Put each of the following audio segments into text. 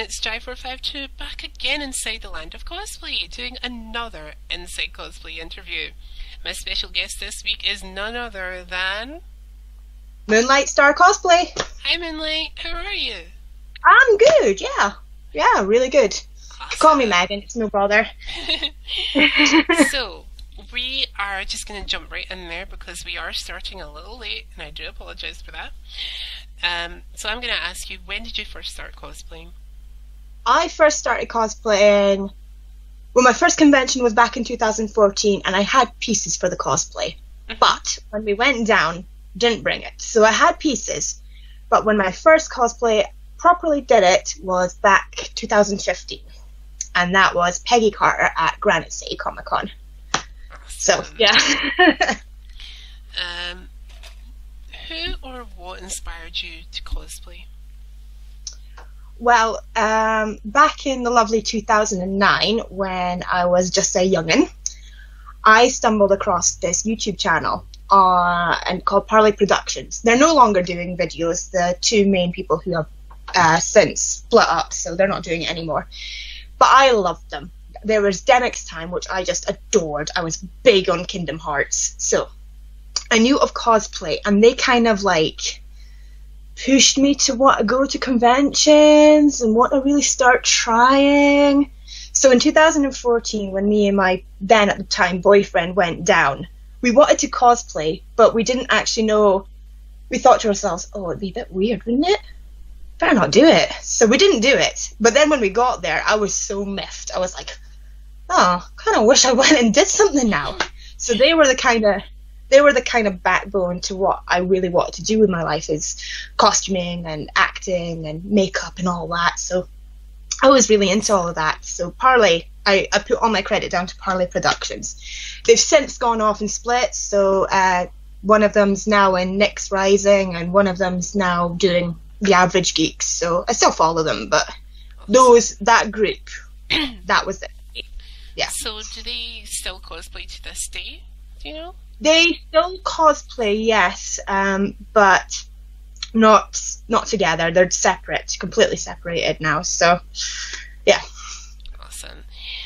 it's Jai452 back again inside the land of cosplay, doing another Inside Cosplay interview. My special guest this week is none other than... Moonlight Star Cosplay. Hi Moonlight, how are you? I'm good, yeah. Yeah, really good. Awesome. Call me Megan, it's no bother. So, we are just going to jump right in there because we are starting a little late, and I do apologise for that. So I'm going to ask you, when did you first start cosplaying? I first started cosplaying... Well, my first convention was back in 2014, and I had pieces for the cosplay. But when we went down, didn't bring it. So I had pieces, but when my first cosplay properly did it was back 2015. And that was Peggy Carter at Granite City Comic Con. So, yeah. Who or what inspired you to cosplay? Well, back in the lovely 2009, when I was just a youngin', I stumbled across this YouTube channel and called Parley Productions. They're no longer doing videos. The two main people who have since split up, so they're not doing it anymore. But I loved them. There was Demix Time, which I just adored. I was big on Kingdom Hearts, so I knew of cosplay, and they kind of like pushed me to want to go to conventions and want to really start trying. So in 2014, when me and my then at the time boyfriend went down, we wanted to cosplay, but we didn't actually know. We thought to ourselves, oh, it'd be a bit weird, wouldn't it? Better not do it. So we didn't do it. But then when we got there, I was so miffed. I was like, oh, kind of wish I went and did something now. So they were the kind of backbone to what I really wanted to do with my life, is costuming and acting and makeup and all that. So I was really into all of that. So Parley, I put all my credit down to Parley Productions. They've since gone off and split. So one of them's now in Nyx Rising, and one of them's now doing The Average Geeks. So I still follow them, but that group, that was it. Yeah. So do they still cosplay to this day? Do you know? They still cosplay, yes, but not together. They're separate, completely separated now. So, yeah. Awesome.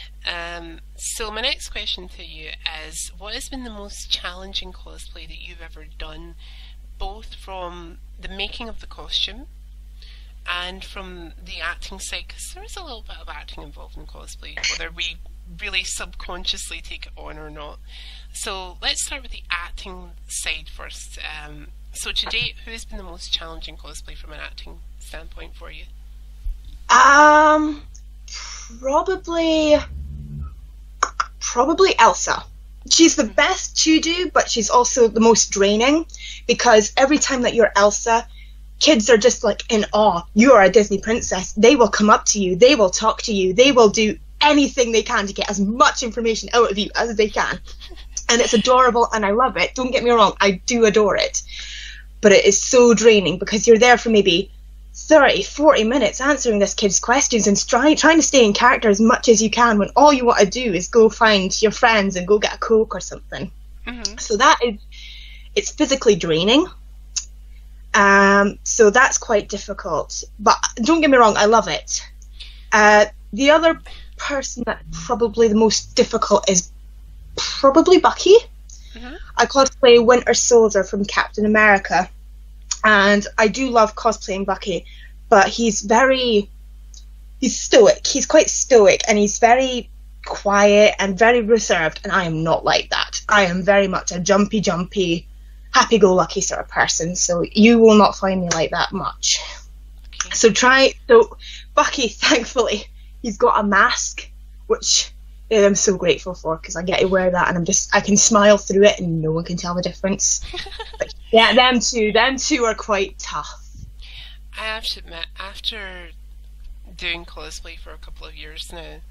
So my next question to you is, what has been the most challenging cosplay that you've ever done, both from the making of the costume and from the acting side? Because there is a little bit of acting involved in cosplay, whether we really subconsciously take it on or not. So let's start with the acting side first. So to date, who has been the most challenging cosplay from an acting standpoint for you? Probably Elsa. She's the best to do, but she's also the most draining, because every time that you're Elsa, kids are just like in awe. You are a Disney princess. They will come up to you. They will talk to you. They will do anything they can to get as much information out of you as they can. And it's adorable, and I love it. Don't get me wrong, I do adore it. But it is so draining, because you're there for maybe 30, 40 minutes answering this kid's questions and trying to stay in character as much as you can, when all you want to do is go find your friends and go get a Coke or something. So it's physically draining. So that's quite difficult. But don't get me wrong, I love it. The other person that probably the most difficult is probably Bucky. I cosplay Winter Soldier from Captain America, and I do love cosplaying Bucky, but he's stoic. He's quite stoic, and he's very quiet and very reserved, and I am not like that. I am very much a jumpy, happy-go-lucky sort of person, so you will not find me like that much. So Bucky, thankfully, he's got a mask, which I'm so grateful for, because I get to wear that, and I can smile through it and no one can tell the difference. But yeah, them two are quite tough. I have to admit, after doing cosplay for a couple of years now,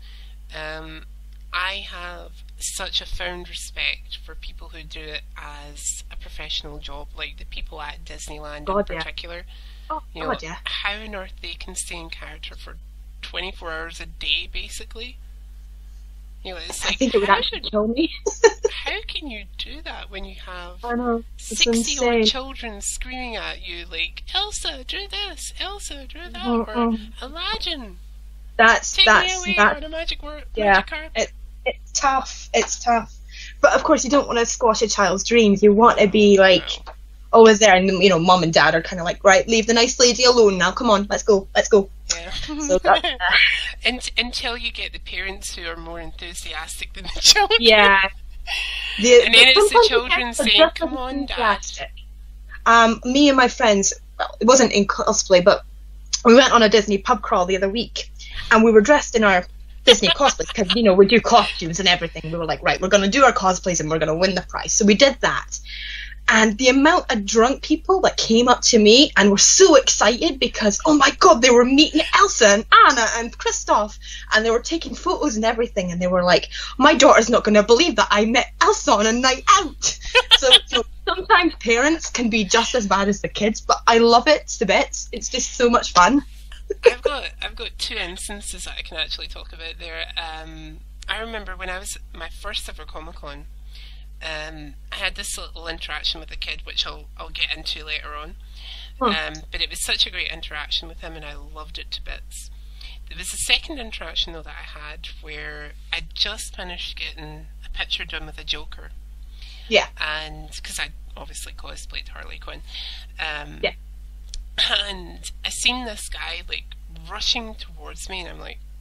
I have such a fond respect for people who do it as a professional job, like the people at Disneyland in particular. Oh, you know, how on earth they can stay in character for 24 hours a day, basically. You know, it's like, I think it would actually kill me. How can you do that when you have 60-odd children screaming at you like, Elsa, do this, Elsa, do that, or Aladdin, That's me away that. on a magic Yeah, carpet. it's tough. It's tough. But of course, you don't want to squash a child's dreams. You want to be like always there, and you know, mum and dad are kind of like, right, leave the nice lady alone now. Come on, let's go. Yeah. So that's, until you get the parents who are more enthusiastic than the children. yeah. And then it's the sometimes children parents are saying, just "Come as on, Dad." enthusiastic. Me and my friends, well, it wasn't in cosplay, but we went on a Disney pub crawl the other week, and we were dressed in our Disney cosplays because, you know, we do costumes and everything. We were like, right, we're going to do our cosplays and we're going to win the prize. So we did that. And the amount of drunk people that came up to me and were so excited because, oh my God, they were meeting Elsa and Anna and Kristoff, and they were taking photos and everything, and they were like, my daughter's not going to believe that I met Elsa on a night out. So, you know, sometimes parents can be just as bad as the kids, but I love it to bits. It's just so much fun. I've got two instances that I can actually talk about there. I remember when I was my first ever Comic-Con, I had this little interaction with a kid, which I'll get into later on. But it was such a great interaction with him, and I loved it to bits. There was a second interaction though that I had where I just finished getting a picture done with a Joker. Yeah. And because I obviously cosplayed Harley Quinn. Yeah. And I seen this guy like rushing towards me, and I'm like,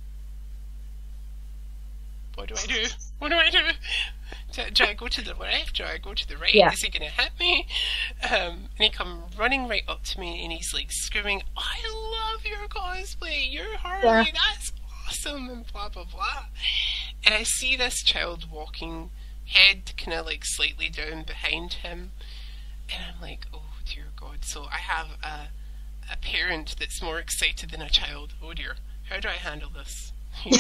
what do I do? What do I do? Do I go to the left? Do I go to the right? Yeah. Is he going to hit me? And he come running right up to me, and he's like screaming, I love your cosplay. You're Harley. That's awesome, and blah, blah, blah. And I see this child walking, head kind of like slightly down behind him. And I'm like, oh, dear God. So I have a parent that's more excited than a child. Oh, dear. How do I handle this?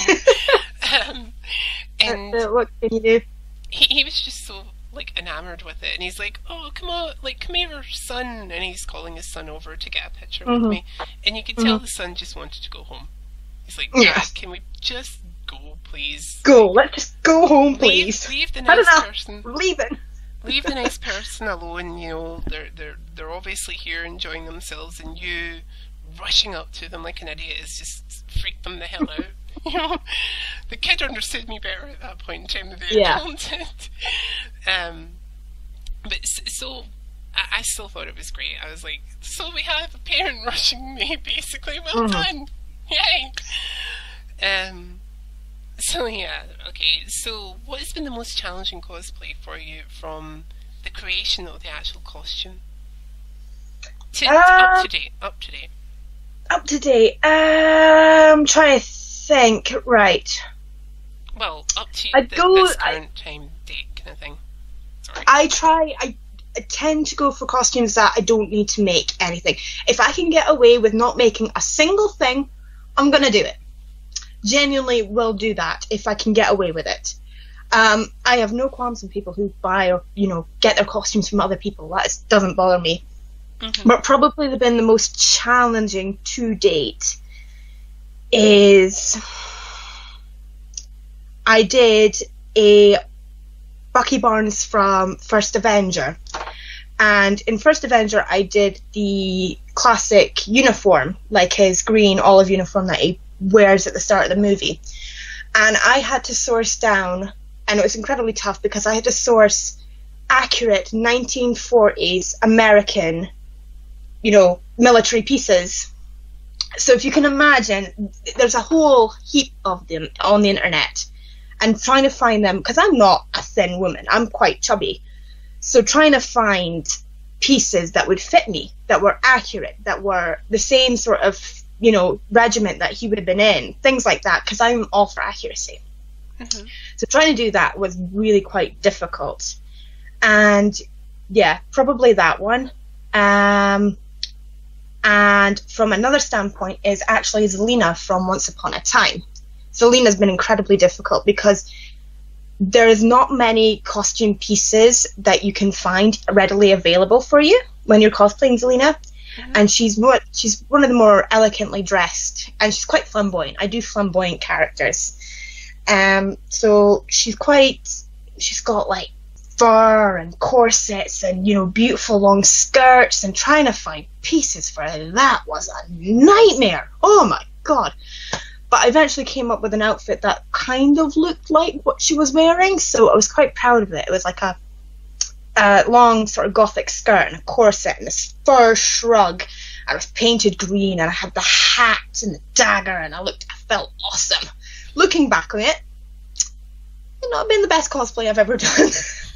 And What can you do? he was just so like enamored with it, and he's like, oh, come on, like, come here, son. And he's calling his son over to get a picture with me, and you could tell the son just wanted to go home. He's like, Dad, can we just go, please? Let's just go home, please. Leave the nice person. We're leaving. Leave the nice person alone. You know, they're obviously here enjoying themselves, and you rushing up to them like an idiot is just freaked them the hell out. You know, the kid understood me better at that point in time than the adult did. But so I still thought it was great. I was like, so we have a parent rushing me, basically. Well done, yay! So yeah, okay. So what has been the most challenging cosplay for you, from the creation of the actual costume to up to date? Up to date. I'm trying to think. Right. Well, up to this current time date kind of thing. Sorry. I tend to go for costumes that I don't need to make anything. If I can get away with not making a single thing, I'm gonna do it. Genuinely will do that if I can get away with it. I have no qualms with people who buy or, you know, get their costumes from other people. That doesn't bother me. But probably been the most challenging to date is I did a Bucky Barnes from First Avenger, and in First Avenger I did the classic uniform, like his green olive uniform that he wears at the start of the movie, and I had to source down, and it was incredibly tough because I had to source accurate 1940s American, you know, military pieces. So if you can imagine, there's a whole heap of them on the internet, and trying to find them, because I'm not a thin woman, I'm quite chubby, so trying to find pieces that would fit me, that were accurate, that were the same sort of, you know, regiment that he would have been in, things like that, because I'm all for accuracy. So trying to do that was really quite difficult. And yeah, probably that one. And from another standpoint is actually Zelina from Once Upon a Time. Zelina's been incredibly difficult because there is not many costume pieces that you can find readily available for you when you're cosplaying Zelina. And she's one of the more elegantly dressed, and she's quite flamboyant. I do flamboyant characters. So she's got like fur and corsets and, you know, beautiful long skirts, and trying to find pieces for her, that was a nightmare. Oh my God. but I eventually came up with an outfit that kind of looked like what she was wearing, so I was quite proud of it. It was like a long sort of gothic skirt and a corset and this fur shrug, and it was painted green, and I had the hat and the dagger, and I felt awesome. Looking back on it, it's not been the best cosplay I've ever done.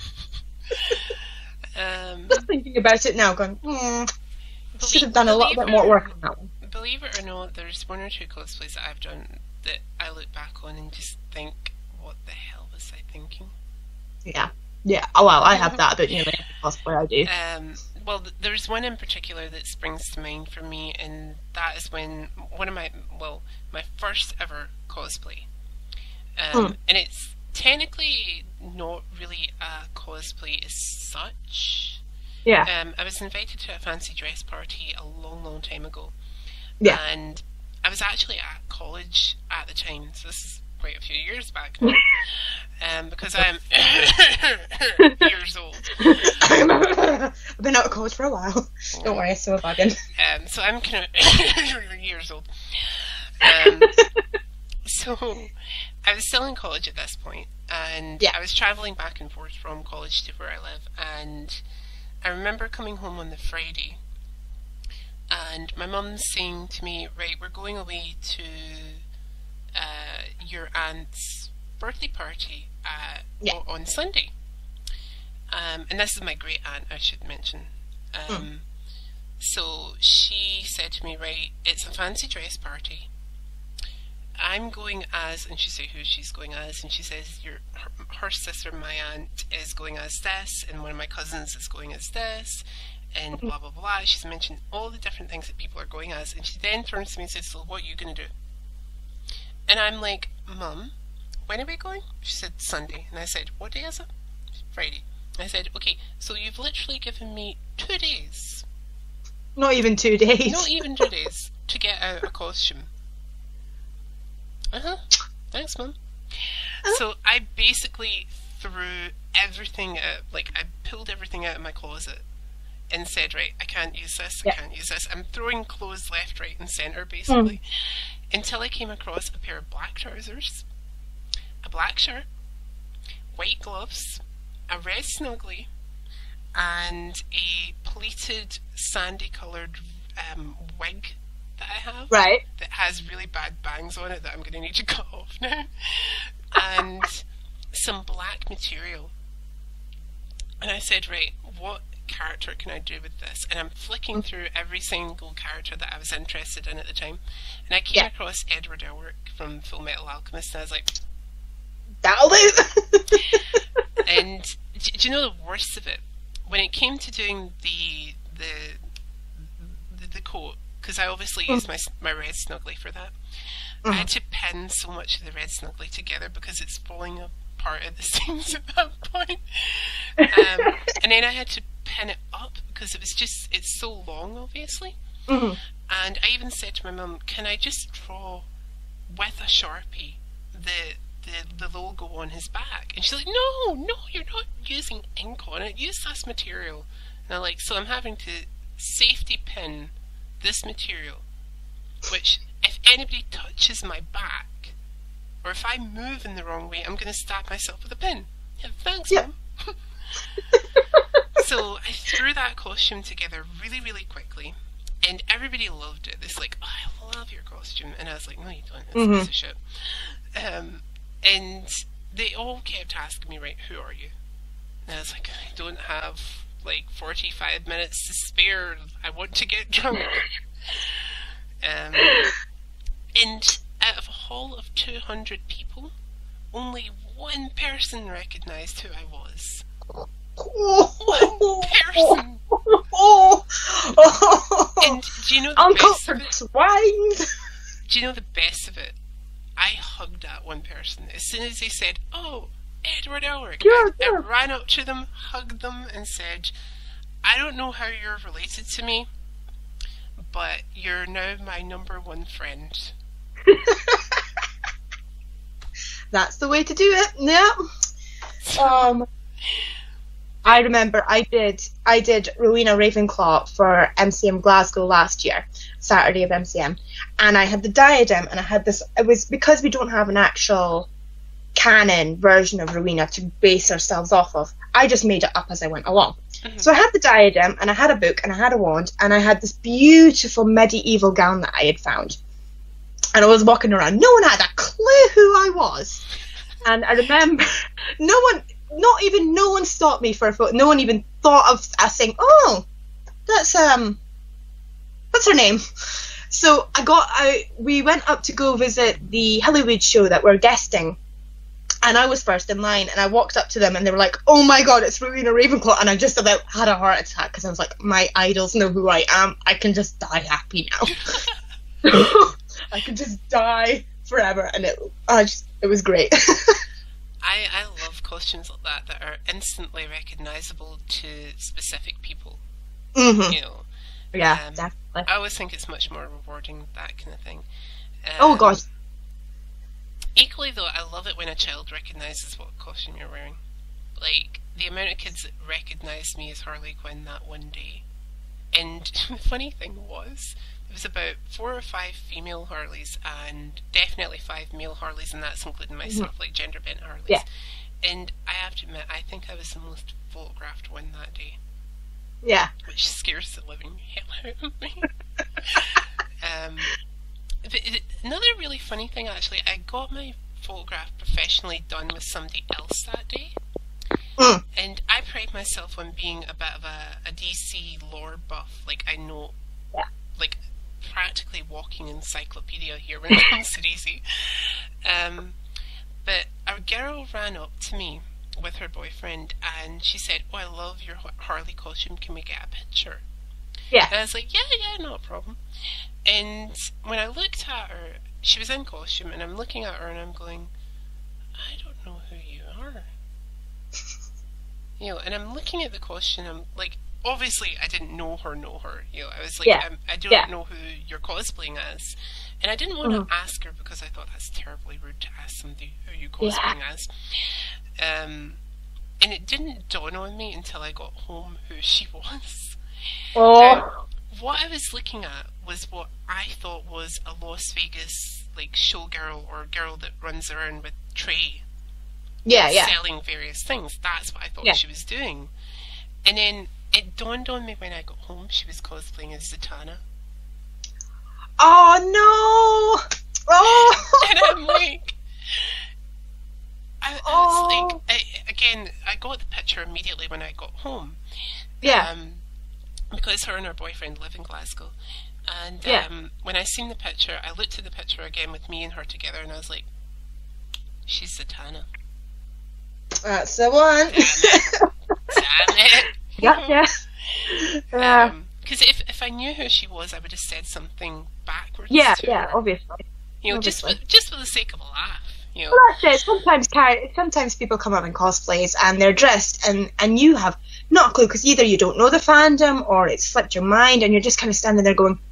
Just thinking about it now, going, should have done a little bit more work on that one. Believe it or not, there's one or two cosplays that I've done that I look back on and just think, what the hell was I thinking? Yeah. Oh well, I have that about nearly every cosplay I do. Well, there's one in particular that springs to mind for me, and that is when my first ever cosplay. And it's technically not really a cosplay as such. Yeah. I was invited to a fancy dress party a long, long time ago. Yeah. And I was actually at college at the time, so this is quite a few years back now. Because I'm years old. I've been out of college for a while. Don't worry, so have I been. So I'm kind of years old. So I was still in college at this point, and I was travelling back and forth from college to where I live, and I remember coming home on the Friday, and my mum saying to me, right, we're going away to your aunt's birthday party on Sunday. And this is my great aunt, I should mention. So she said to me, right, it's a fancy dress party. I'm going as, and she said who she's going as, and she says her sister, my aunt, is going as this, and one of my cousins is going as this, and blah blah blah. She's mentioned all the different things that people are going as, and she then turns to me and says, so what are you going to do? And I'm like, Mum, when are we going? She said, Sunday. And I said, what day is it? Friday. I said, okay, so you've literally given me 2 days. Not even 2 days. Not even 2 days to get out a costume. Thanks, Mum. So I basically threw everything out, I pulled everything out of my closet and said, right, I can't use this, I can't use this. I'm throwing clothes left, right and centre, basically. Until I came across a pair of black trousers, a black shirt, white gloves, a red snuggly, and a pleated sandy coloured wig that I have, that has really bad bangs on it that I'm going to need to cut off now, and some black material. And I said, right, what character can I do with this? And I'm flicking through every single character that I was interested in at the time, and I came across Edward Elric from Full Metal Alchemist, and I was like, that'll do. And do you know the worst of it? When it came to doing the coat, because I obviously used my red snuggly for that, I had to pin so much of the red snuggly together because it's falling apart at the seams at that point. And then I had to pin it up because it's so long, obviously. And I even said to my mum, can I just draw with a Sharpie the logo on his back? And she's like, no, you're not using ink on it, use this material. And I'm like, so I'm having to safety pin this material, which if anybody touches my back, or if I move in the wrong way, I'm going to stab myself with a pin. Yeah, thanks, Mum. So I threw that costume together really, really quickly, and everybody loved it. It's like, oh, I love your costume. And I was like, no, you don't, it's a piece of shit. And they all kept asking me, right, who are you? And I was like, I don't have 45 minutes to spare. I want to get drunk. And out of a hall of 200 people, only one person recognised who I was. One person. And do you know the best of it? Do you know the best of it? I hugged that one person. As soon as they said, oh, Edward Elric, I ran up to them, hugged them, and said, I don't know how you're related to me, but you're now my #1 friend. That's the way to do it, yeah. I remember I did Rowena Ravenclaw for MCM Glasgow last year, Saturday of MCM, and I had the diadem, and I had this. It was because we don't have an actual canon version of Rowena to base ourselves off of. I just made it up as I went along. Mm-hmm. So I had the diadem, and I had a book, and I had a wand, and I had this beautiful medieval gown that I had found. And I was walking around. No one had a clue who I was. And I remember no one stopped me for a photo. No one even thought of saying, "Oh, that's what's her name?" So we went up to go visit the Hollywood show that we're guesting. And I was first in line, and I walked up to them, and they were like, "Oh my God, it's Rowena Ravenclaw!" And I just about had a heart attack because I was like, "My idols know who I am. I can just die happy now. I can just die forever." And it was great. I love costumes like that are instantly recognizable to specific people. Mm-hmm. You know, yeah, definitely. I always think it's much more rewarding, that kind of thing. Oh God. Equally, though, I love it when a child recognises what costume you're wearing. Like, the amount of kids that recognised me as Harley Quinn that one day. And the funny thing was, there was about 4 or 5 female Harleys, and definitely 5 male Harleys, and that's including myself, like gender-bent Harleys. Yeah. And I have to admit, I think I was the most photographed one that day. Yeah. Which scares the living hell out of me. Another really funny thing, actually, I got my photograph professionally done with somebody else that day. Mm. And I pride myself on being a bit of a DC lore buff. Like, I know, like, practically walking encyclopedia here when it comes to DC. But a girl ran up to me with her boyfriend, and she said, "Oh, I love your Harley costume, can we get a picture?" Yeah. And I was like, yeah, no problem. And when I looked at her, she was in costume, and I'm looking at her and I'm going, I don't know who you are. You know, and I'm looking at the costume, I'm like, obviously I didn't know her. You know, I was like, I don't know who you're cosplaying as. And I didn't want to ask her because I thought that's terribly rude to ask somebody who you cosplaying as. And it didn't dawn on me until I got home who she was. Oh. What I was looking at was what I thought was a Las Vegas like showgirl or girl that runs around with tray, selling various things. That's what I thought she was doing. And then it dawned on me when I got home she was cosplaying as Zatanna. Oh no! Oh! And I'm like, I was like, I got the picture immediately when I got home. Yeah. Because her and her boyfriend live in Glasgow. And when I seen the picture, I looked at the picture again with me and her together, and I was like, she's Zatanna. That's the one. Damn it. Yeah. Because if I knew who she was, I would have said something backwards. Yeah, to her. Obviously. You know, just for the sake of a laugh. You know. Well, that's it. Sometimes people come up in cosplays and they're dressed, and you have not a clue because either you don't know the fandom or it's slipped your mind, and you're just kind of standing there going,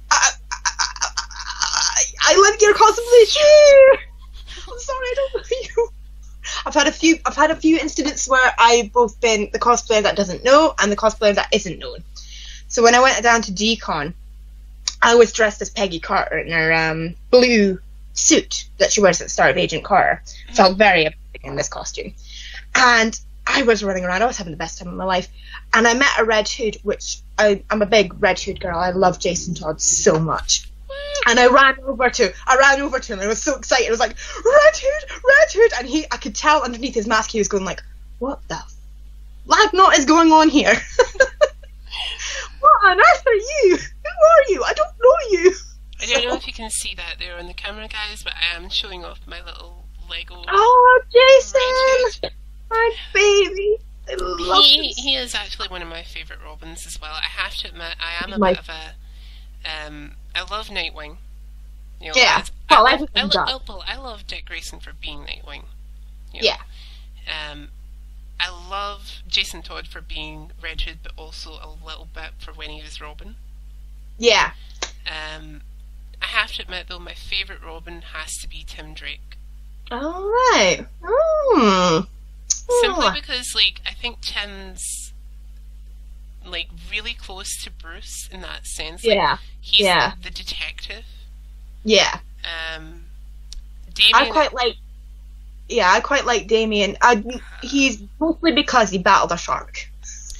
"I love your cosplay too. I'm sorry, I don't know you." I've had a few incidents where I've both been the cosplayer that doesn't know and the cosplayer that isn't known. So when I went down to G-Con, I was dressed as Peggy Carter in her blue suit that she wears at the start of Agent Carter. Felt very appealing in this costume. And I was running around. I was having the best time of my life. And I met a Red Hood, which I'm a big Red Hood girl. I love Jason Todd so much. And I ran over to him. I was so excited. I was like, Red Hood. And I could tell underneath his mask he was going like, what the lagnot is going on here? What on earth are you? Who are you? I don't know you. I don't know if you can see that there on the camera, guys, but I am showing off my little Lego. Oh, Jason! My baby. I love he is actually one of my favourite Robins as well. I have to admit, I am a bit of a... I love Nightwing. You know, yeah. I love Dick Grayson for being Nightwing. You know. Yeah. I love Jason Todd for being Red Hood, but also a little bit for when he was Robin. Yeah. I have to admit, though, my favourite Robin has to be Tim Drake. All right. Simply because, like, I think Tim's, like, really close to Bruce in that sense. Like, Yeah. he's Yeah. the detective. Yeah. Damien, I quite like Damien. He's mostly because he battled a shark.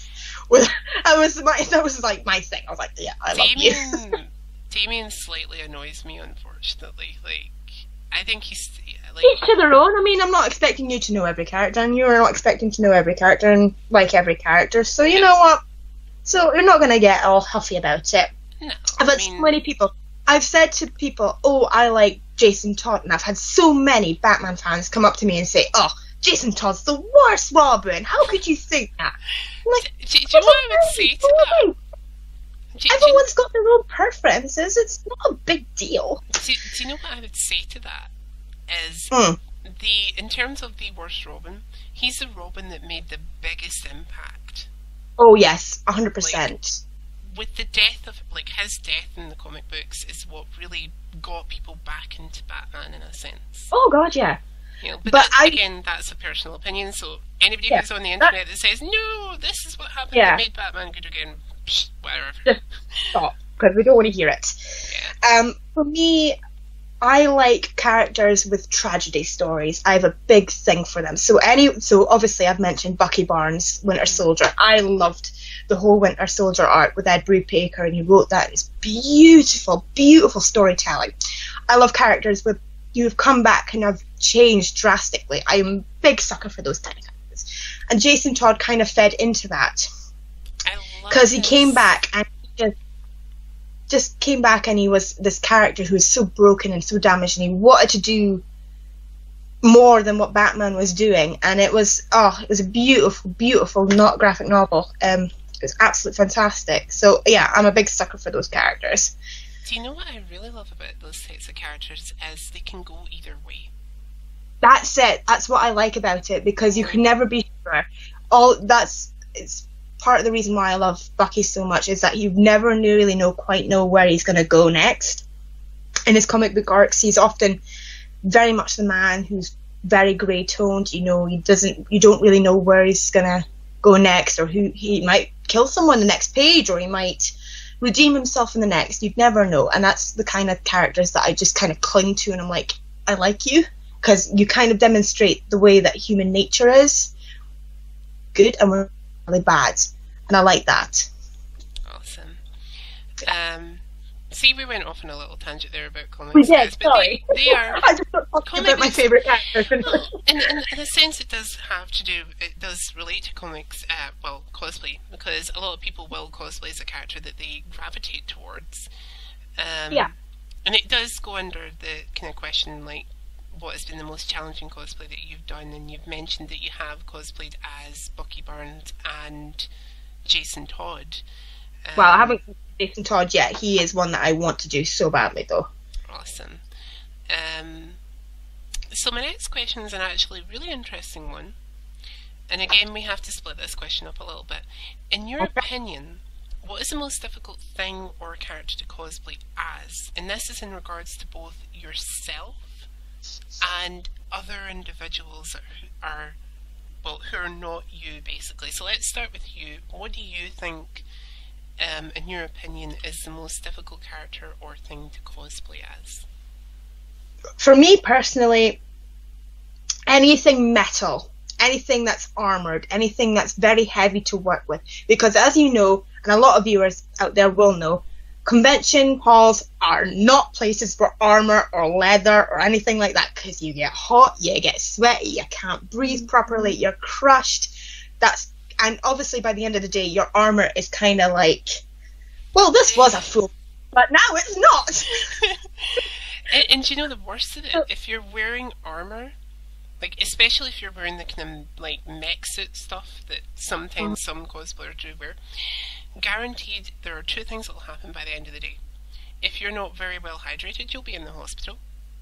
That was like my thing. I was like, yeah, I love you. Damien slightly annoys me, unfortunately. Like, I think he's like, each to their own. I mean, I'm not expecting you to know every character, and you're not expecting to know every character and like every character. So you know what? So you're not gonna get all huffy about it. no. I've had so many people. I've said to people, "Oh, I like Jason Todd," and I've had so many Batman fans come up to me and say, "Oh, Jason Todd's the worst Robin. How could you think that?" I'm like, Do you know what I would say to that? Everyone's got their own preferences. It's not a big deal. Do you know what I would say to that? Is in terms of the worst Robin, he's the Robin that made the biggest impact. Oh yes, 100%. With the death of, like, his death in the comic books is what really got people back into Batman in a sense. Oh god, yeah. You know, but again, that's a personal opinion. So anybody who's on the internet that says no, this is what happened that made Batman good again, psh, whatever. Just stop, because we don't want to hear it. Yeah. For me, I like characters with tragedy stories. I have a big thing for them. So obviously I've mentioned Bucky Barnes, Winter Soldier. I loved the whole Winter Soldier arc with Ed Brubaker, and he wrote that. It's beautiful, beautiful storytelling. I love characters who've come back and have changed drastically. I am a big sucker for those kind of characters. And Jason Todd kind of fed into that. Because he came back and he just came back and he was this character who was so broken and so damaged, and he wanted to do more than what Batman was doing. And it was a beautiful, beautiful not graphic novel. It was absolutely fantastic. So yeah, I'm a big sucker for those characters. Do you know what I really love about those types of characters is they can go either way. That's it. That's what I like about it, because you can never be sure. It's part of the reason why I love Bucky so much, is that you never really quite know where he's going to go next. In his comic book arcs, he's often very much the man who's very grey toned. You know, you don't really know where he's going to go next, or who he might kill someone the next page, or he might redeem himself in the next. You'd never know. And that's the kind of characters that I just kind of cling to, and I'm like, I like you, because you kind of demonstrate the way that human nature is good and really bad, and I like that. Awesome. See, we went off on a little tangent there about comics. We did, sorry. They are I just talking about my favourite characters. Well, in a sense, it does relate to comics, cosplay, because a lot of people will cosplay as a character that they gravitate towards. Yeah. And it does go under the kind of question, like, what has been the most challenging cosplay that you've done? And you've mentioned that you have cosplayed as Bucky Barnes and Jason Todd. Well, I haven't Jason Todd yet. He is one that I want to do so badly, though. Awesome. So my next question is an actually really interesting one. And again, we have to split this question up a little bit. In your opinion, what is the most difficult thing or character to cosplay as? And this is in regards to both yourself and other individuals who are not you, basically. So let's start with you. What do you think, in your opinion, is the most difficult character or thing to cosplay as? For me personally, anything metal, anything that's armoured, anything that's very heavy to work with. Because as you know, and a lot of viewers out there will know, convention halls are not places for armour or leather or anything like that, because you get hot, you get sweaty, you can't breathe properly, you're crushed. And obviously by the end of the day, your armour is kind of like, well, this was a fool, but now it's not. And do you know the worst of it? If you're wearing armour, like, especially if you're wearing the kind of, like, mech suit stuff that sometimes some cosplayers do wear, guaranteed there are two things that will happen by the end of the day. If you're not very well hydrated, you'll be in the hospital.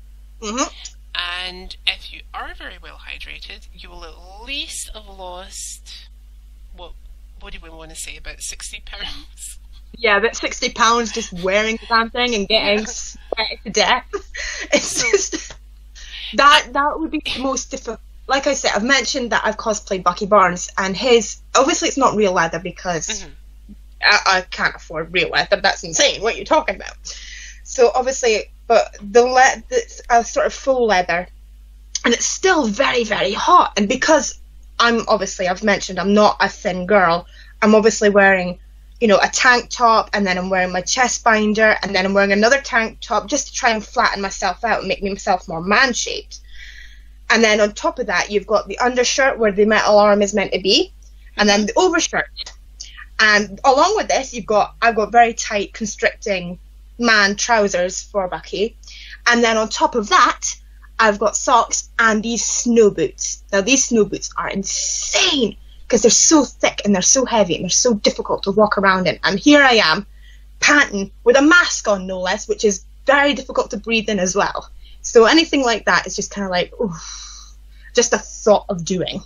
And if you are very well hydrated, you will at least have lost, what do we want to say, about 60 pounds? Yeah, about 60 pounds just wearing the damn thing and getting sweaty to death. It's just... That would be the most difficult like I said, I've mentioned that I've cosplayed Bucky Barnes, and his, obviously it's not real leather because I can't afford real leather. That's insane. What are you talking about? So obviously, but it's a sort of full leather, and it's still very, very hot. And because I've mentioned I'm not a thin girl, I'm obviously wearing, you know, a tank top, and then I'm wearing my chest binder, and then I'm wearing another tank top just to try and flatten myself out and make myself more man-shaped. And then on top of that, you've got the undershirt where the metal arm is meant to be, and then the overshirt. And along with this, I've got very tight, constricting man trousers for Bucky. And then on top of that, I've got socks and these snow boots. Now, these snow boots are insane because they're so thick and they're so heavy and they're so difficult to walk around in. And here I am, panting, with a mask on, no less, which is very difficult to breathe in as well. So anything like that is just kind of like, oof, just a thought of doing.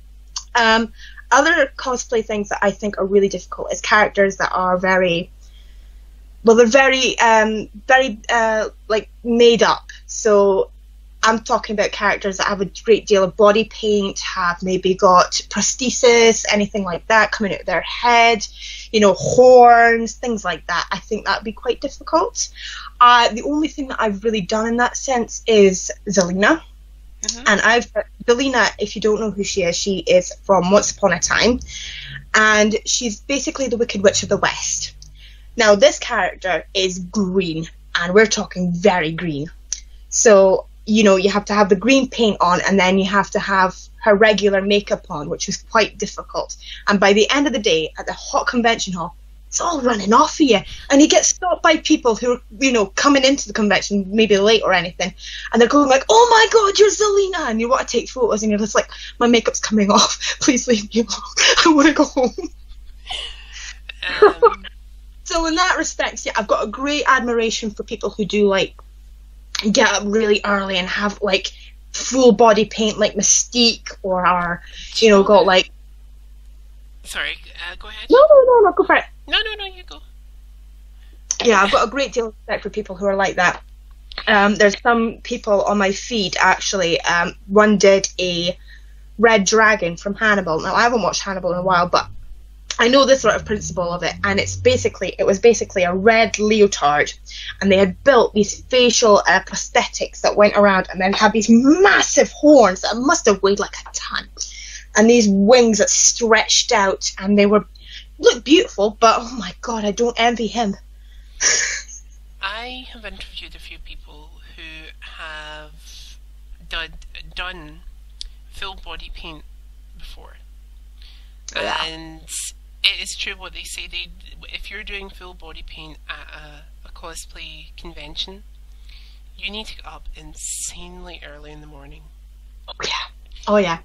Other cosplay things that I think are really difficult is characters that are very, well, they're very, like, made up. So I'm talking about characters that have a great deal of body paint, have maybe got prosthesis, anything like that coming out of their head, you know, horns, things like that. I think that would be quite difficult. The only thing that I've really done in that sense is Zelina. And Zelina, if you don't know who she is from Once Upon a Time, and she's basically the Wicked Witch of the West. Now, this character is green, and we're talking very green. So, you know, you have to have the green paint on, and then you have to have her regular makeup on, which is quite difficult. And by the end of the day, at the hot convention hall, it's all running off of you. And you get stopped by people who are, you know, coming into the convention, maybe late or anything, and they're going like, oh my god, you're Zelina, and you want to take photos, and you're just like, my makeup's coming off, please leave me alone, I want to go home. So in that respect, yeah, I've got a great admiration for people who do, like, get up really early and have, like, full body paint like Mystique, or are, you know, got, like... Sorry, go ahead. No, go for it. No, you go. Yeah, I've got a great deal of respect for people who are like that. There's some people on my feed, actually. One did a Red Dragon from Hannibal. Now, I haven't watched Hannibal in a while, but I know the sort of principle of it, and it was basically a red leotard, and they had built these facial prosthetics that went around, and then had these massive horns that must have weighed like a ton, and these wings that stretched out, and they looked beautiful, but oh my god, I don't envy him. I have interviewed a few people who have done full body paint before, and it is true what they say. If you're doing full body paint at a cosplay convention, you need to get up insanely early in the morning. Oh yeah.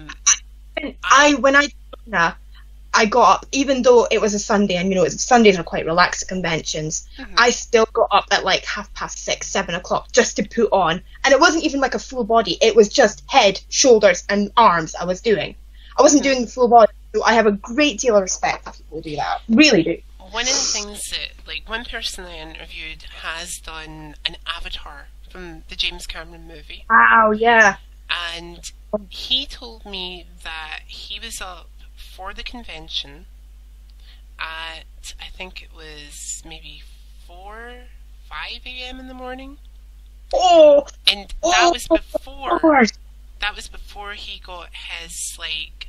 I got up, even though it was a Sunday, and you know, Sundays are quite relaxed at conventions. I still got up at like 6:30, 7 o'clock just to put on, and it wasn't even like a full body. It was just head, shoulders, and arms I was doing. I wasn't doing the full body. So I have a great deal of respect for people who do that. Really do. One of the things that, like, one person I interviewed has done an avatar from the James Cameron movie. Wow, yeah. And he told me that he was up for the convention at, I think it was maybe 5 a.m. in the morning. Oh! And that was before... That was before he got his, like,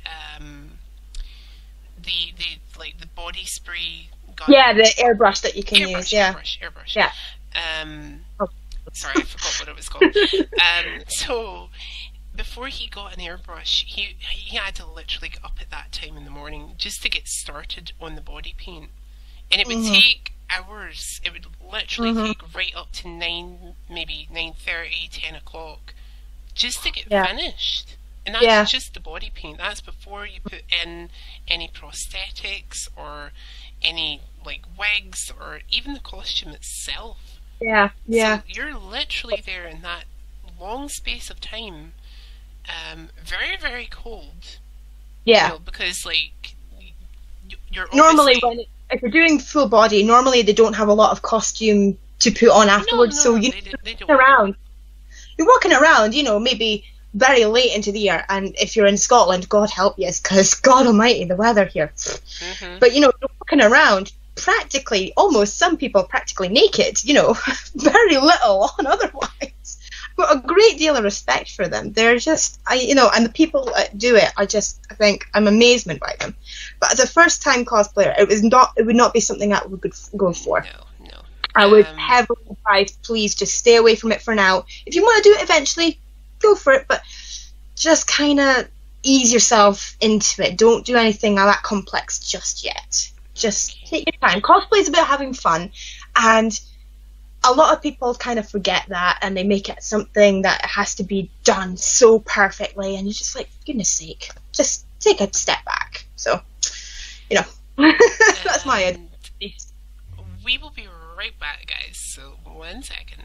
the body spray gun. Yeah, the airbrush that you can use. Yeah. Airbrush. Yeah. Sorry, I forgot what it was called. So before he got an airbrush, he had to literally get up at that time in the morning just to get started on the body paint, and it would take hours. It would literally take right up to 9, maybe 9:30, 10 o'clock. Just to get finished. And that's just the body paint. That's before you put in any prosthetics or any, like, wigs or even the costume itself. Yeah. So you're literally there in that long space of time, very, very cold. Yeah. You know, because, like, you're normally if you're doing full body, normally they don't have a lot of costume to put on afterwards, so you they don't. around. You're walking around, you know, maybe very late into the year, and if you're in Scotland, God help you, because God almighty, the weather here. But, you know, you're walking around practically, almost some people practically naked, you know, very little on otherwise. But a great deal of respect for them. They're just, you know, and the people that do it, I think I'm amazement by them. But as a first-time cosplayer, it would not be something I would go for. No. I would heavily advise, please just stay away from it for now. If you want to do it eventually, go for it, but just kind of ease yourself into it. Don't do anything that complex just yet. Just take your time. Cosplay is about having fun, and a lot of people kind of forget that, and they make it something that has to be done so perfectly, and you're just like, for goodness sake, just take a step back. So, you know, that's my advice. We will be right back, guys, so 1 second.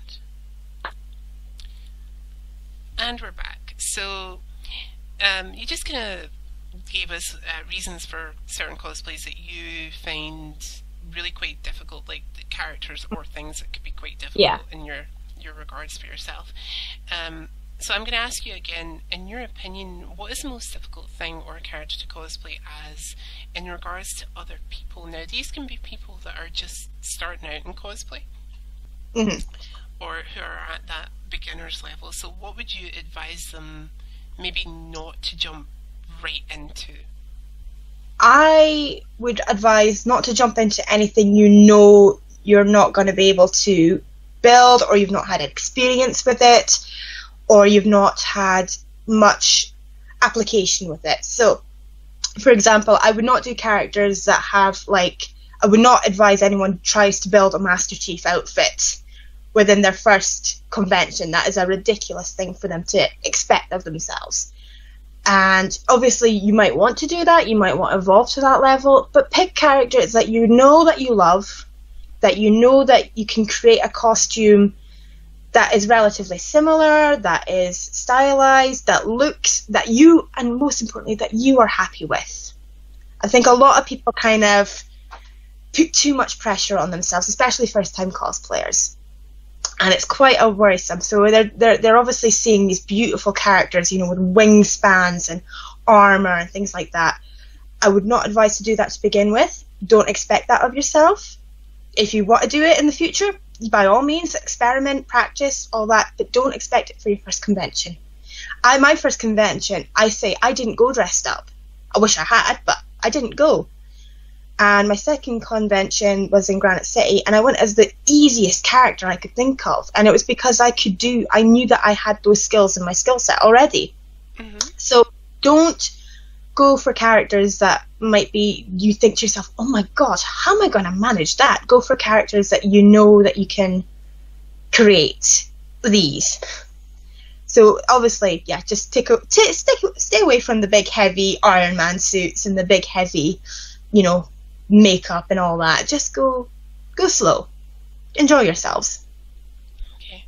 And we're back. So, you just kind of gave us reasons for certain cosplays that you find really quite difficult, like the characters or things that could be quite difficult in your regards for yourself. So I'm going to ask you again, in your opinion, what is the most difficult thing or character to cosplay as in regards to other people? Now, these can be people that are just starting out in cosplay, or who are at that beginner's level. So what would you advise them maybe not to jump right into? I would advise not to jump into anything you know you're not going to be able to build, or you've not had experience with it, or you've not had much application with it. So, for example, I would not do characters that have, like, I would not advise anyone tries to build a Master Chief outfit within their first convention. That is a ridiculous thing for them to expect of themselves. And obviously you might want to do that, you might want to evolve to that level, but pick characters that you know that you love, that you know that you can create a costume that is relatively similar, that is stylized, that looks, that you, and most importantly, that you are happy with. I think a lot of people kind of put too much pressure on themselves, especially first-time cosplayers. And it's quite a worrisome. So they're obviously seeing these beautiful characters, you know, with wingspans and armor and things like that. I would not advise to do that to begin with. Don't expect that of yourself. If you want to do it in the future, by all means, experiment, practice, all that, but don't expect it for your first convention. My first convention, I didn't go dressed up. I wish I had, but I didn't go. And my second convention was in Granite City, and I went as the easiest character I could think of. And it was because I knew that I had those skills in my skill set already. So don't go for characters that might be, you think to yourself, oh my god, how am I going to manage that? Go for characters that you know that you can create these. So obviously, yeah, just stay away from the big heavy Iron Man suits and the big heavy, you know, makeup and all that. Just go slow. Enjoy yourselves. Okay.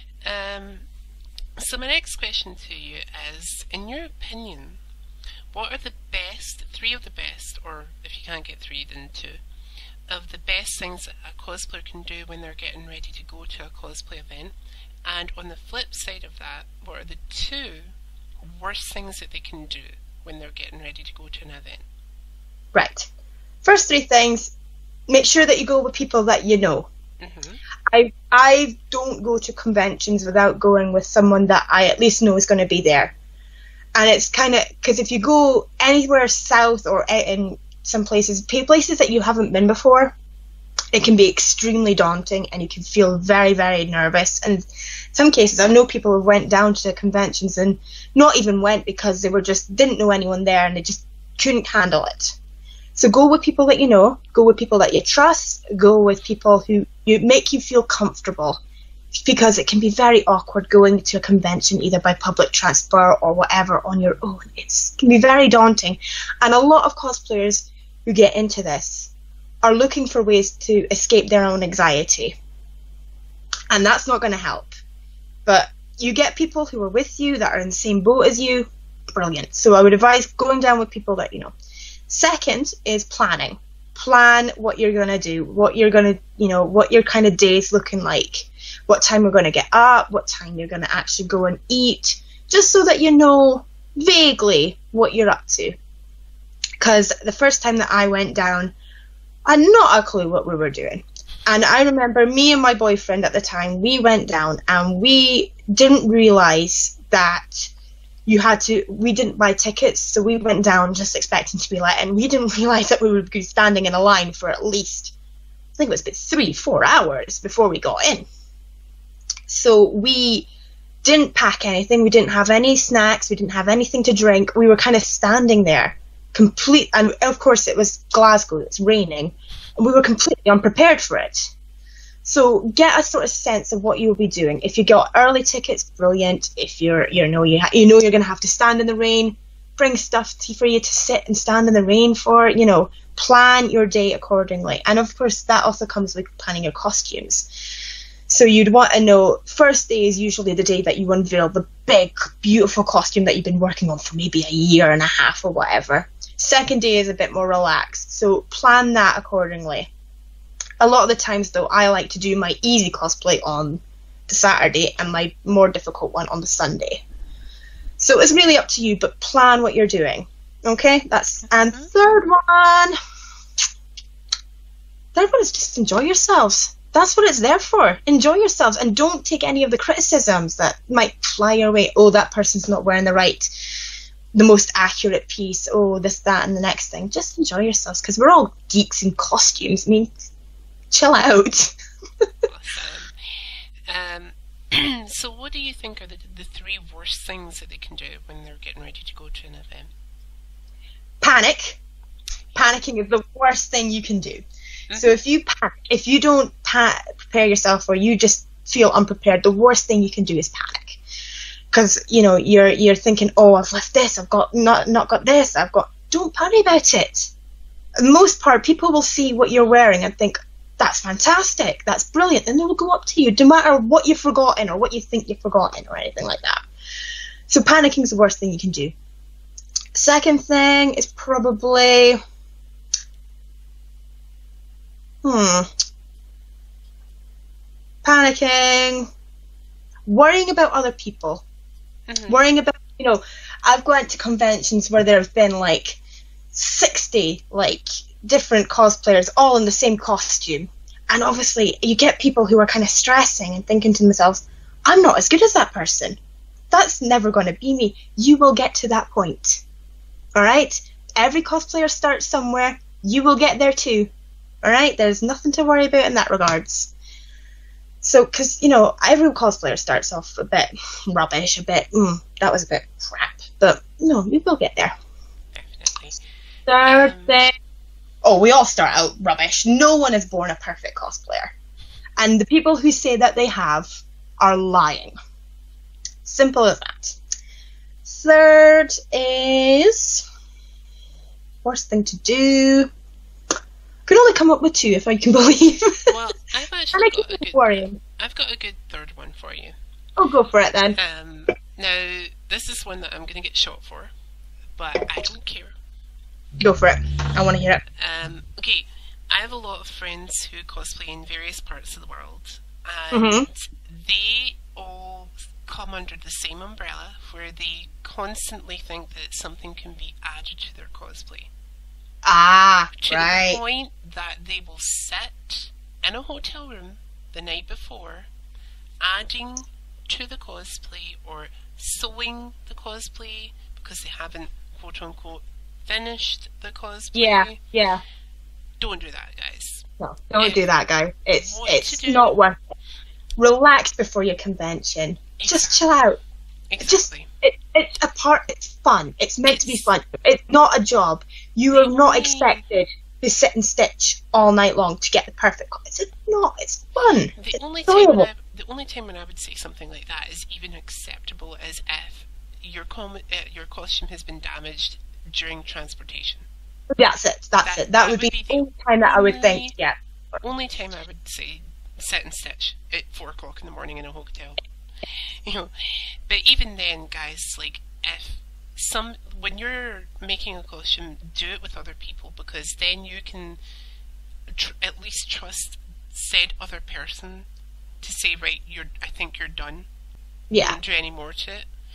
So my next question to you is, in your opinion, what are the best, 3 of the best, or if you can't get 3, then 2, of the best things that a cosplayer can do when they're getting ready to go to a cosplay event? And on the flip side of that, what are the 2 worst things that they can do when they're getting ready to go to an event? Right. First 3 things, make sure that you go with people that you know. I don't go to conventions without going with someone that I at least know is going to be there. And it's kind of, because if you go anywhere south or in some places that you haven't been before, it can be extremely daunting and you can feel very, very nervous. And in some cases, I know people who went down to conventions and not even went because they didn't know anyone there and they just couldn't handle it. So go with people that you know, go with people that you trust, go with people who make you feel comfortable, because it can be very awkward going to a convention either by public transport or whatever on your own. It can be very daunting. And a lot of cosplayers who get into this are looking for ways to escape their own anxiety. And that's not going to help. But you get people who are with you that are in the same boat as you, brilliant. So I would advise going down with people that you know. Second is planning. Plan what you're going to do, what you're going to, you know, what your kind of day is looking like, what time we're going to get up, what time you're going to actually go and eat, just so that you know vaguely what you're up to. Because the first time that I went down, I had not a clue what we were doing. And I remember me and my boyfriend at the time, we went down and we didn't realise that we didn't buy tickets, so we went down just expecting to be let in. We didn't realise that we would be standing in a line for at least, I think it was about 3-4 hours before we got in. So we didn't pack anything, we didn't have any snacks, we didn't have anything to drink. We were kind of standing there, and of course it was Glasgow, it's raining, and we were completely unprepared for it. So get a sort of sense of what you'll be doing. If you got early tickets, brilliant. If you're going to have to stand in the rain, bring stuff for you to sit and stand in the rain for. Plan your day accordingly. And of course, that also comes with planning your costumes. So you'd want to know, first day is usually the day that you unveil the big, beautiful costume that you've been working on for maybe a year and a half or whatever. Second day is a bit more relaxed. So plan that accordingly. A lot of the times, though, I like to do my easy cosplay on the Saturday and my more difficult one on the Sunday. So it's really up to you, but plan what you're doing. Okay? And third one is just enjoy yourselves. That's what it's there for. Enjoy yourselves and don't take any of the criticisms that might fly your way. Oh, that person's not wearing the most accurate piece. Oh, this, that, and the next thing. Just enjoy yourselves because we're all geeks in costumes. I mean, chill out. Awesome. So what do you think are the 3 worst things that they can do when they're getting ready to go to an event? Panic. Panicking is the worst thing you can do. Mm-hmm. So if you don't prepare yourself or you just feel unprepared, the worst thing you can do is panic. Because, you're thinking, oh, I've left this, I've got not got this, don't worry about it. For the most part, people will see what you're wearing and think, that's fantastic, that's brilliant, and they will go up to you, no matter what you've forgotten or what you think you've forgotten or anything like that. So panicking is the worst thing you can do. Second thing is probably panicking, worrying about other people. Mm-hmm. Worrying about, I've gone to conventions where there have been 60 different cosplayers all in the same costume, and obviously you get people who are kind of stressing and thinking to themselves, I'm not as good as that person, that's never going to be me. You will get to that point. Alright? Every cosplayer starts somewhere. You will get there too. Alright? There's nothing to worry about in that regards. So, because, every cosplayer starts off a bit rubbish, that was a bit crap, but you will get there. Definitely. Third thing, we all start out rubbish. No one is born a perfect cosplayer. And the people who say that they have are lying. Simple as that. Third is, worst thing to do. Could only come up with 2 if I can believe. Well, I've actually I've got a good third one for you. Oh, go for it then. Now, this is one that I'm going to get shot for, but I don't care. Go for it. I want to hear it. Okay, I have a lot of friends who cosplay in various parts of the world, and they all come under the same umbrella where they constantly think that something can be added to their cosplay. To the point that they will sit in a hotel room the night before, adding to the cosplay or sewing the cosplay because they haven't, quote unquote, finished the cosplay. Yeah. Don't do that, guys. No, don't do that, guys. It's not worth it. Relax before your convention. Exactly. Just chill out. Exactly. It's fun. It's meant to be fun. It's not a job. You are not expected to sit and stitch all night long to get the perfect cosplay. It's not. It's fun. The only time when I would say something like that is even acceptable is if your costume has been damaged during transportation. That's it. That would be the only time that I would think. Yeah. Only time I would say sit and stitch at 4 o'clock in the morning in a hotel. But even then, guys, when you're making a costume, do it with other people, because then you can at least trust said other person to say, right, I think you're done. Yeah. Don't do any more to it.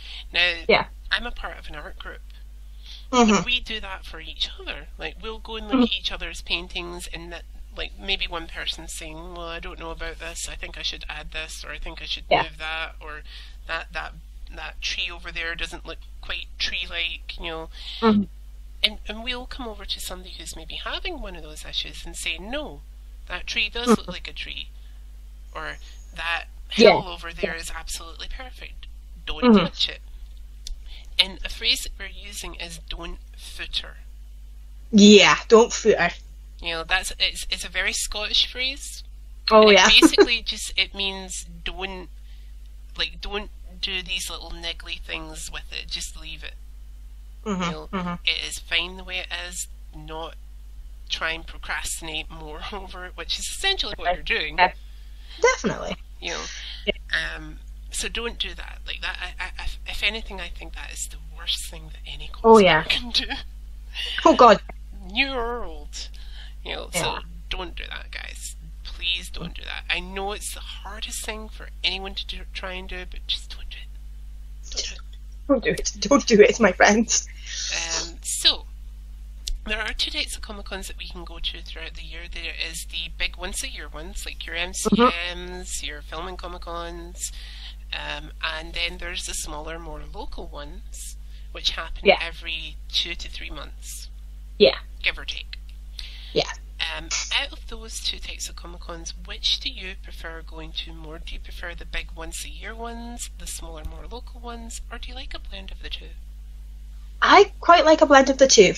Now, Yeah. I'm a part of an art group. Mm-hmm. But we do that for each other. Like, we'll go and look at each other's paintings, and that, like, maybe one person's saying, well, I don't know about this, I think I should add this, or I think I should move that, or that tree over there doesn't look quite tree-like, you know. Mm-hmm. And we'll come over to somebody who's maybe having one of those issues and say, no, that tree does look like a tree, or that hill over there is absolutely perfect. Don't touch it. And a phrase that we're using is "don't footer." Yeah, don't footer. You know, it's a very Scottish phrase. Oh, and yeah. Basically, it means don't do these little niggly things with it. Just leave it. Mm-hmm. You know, it is fine the way it is. Not try and procrastinate more over it, which is essentially what you're doing. Yeah. Definitely. You know. Yeah. So don't do that. Like that. If anything, I think that is the worst thing that any cosplayer can do. Oh God. You're old. You know. Yeah. So don't do that, guys. Please don't do that. I know it's the hardest thing for anyone to try and do, but just don't do it. Don't do it. Don't do it, my friends. So there are two types of Comic-Cons that we can go to throughout the year. There is the big once-a-year ones, like your MCMs, your filming Comic-Cons, and then there's the smaller, more local ones, which happen every 2 to 3 months. Yeah. Give or take. Yeah. Out of those two types of Comic-Cons, which do you prefer going to more? Do you prefer the big once-a-year ones, the smaller, more local ones, or do you like a blend of the two? I quite like a blend of the two.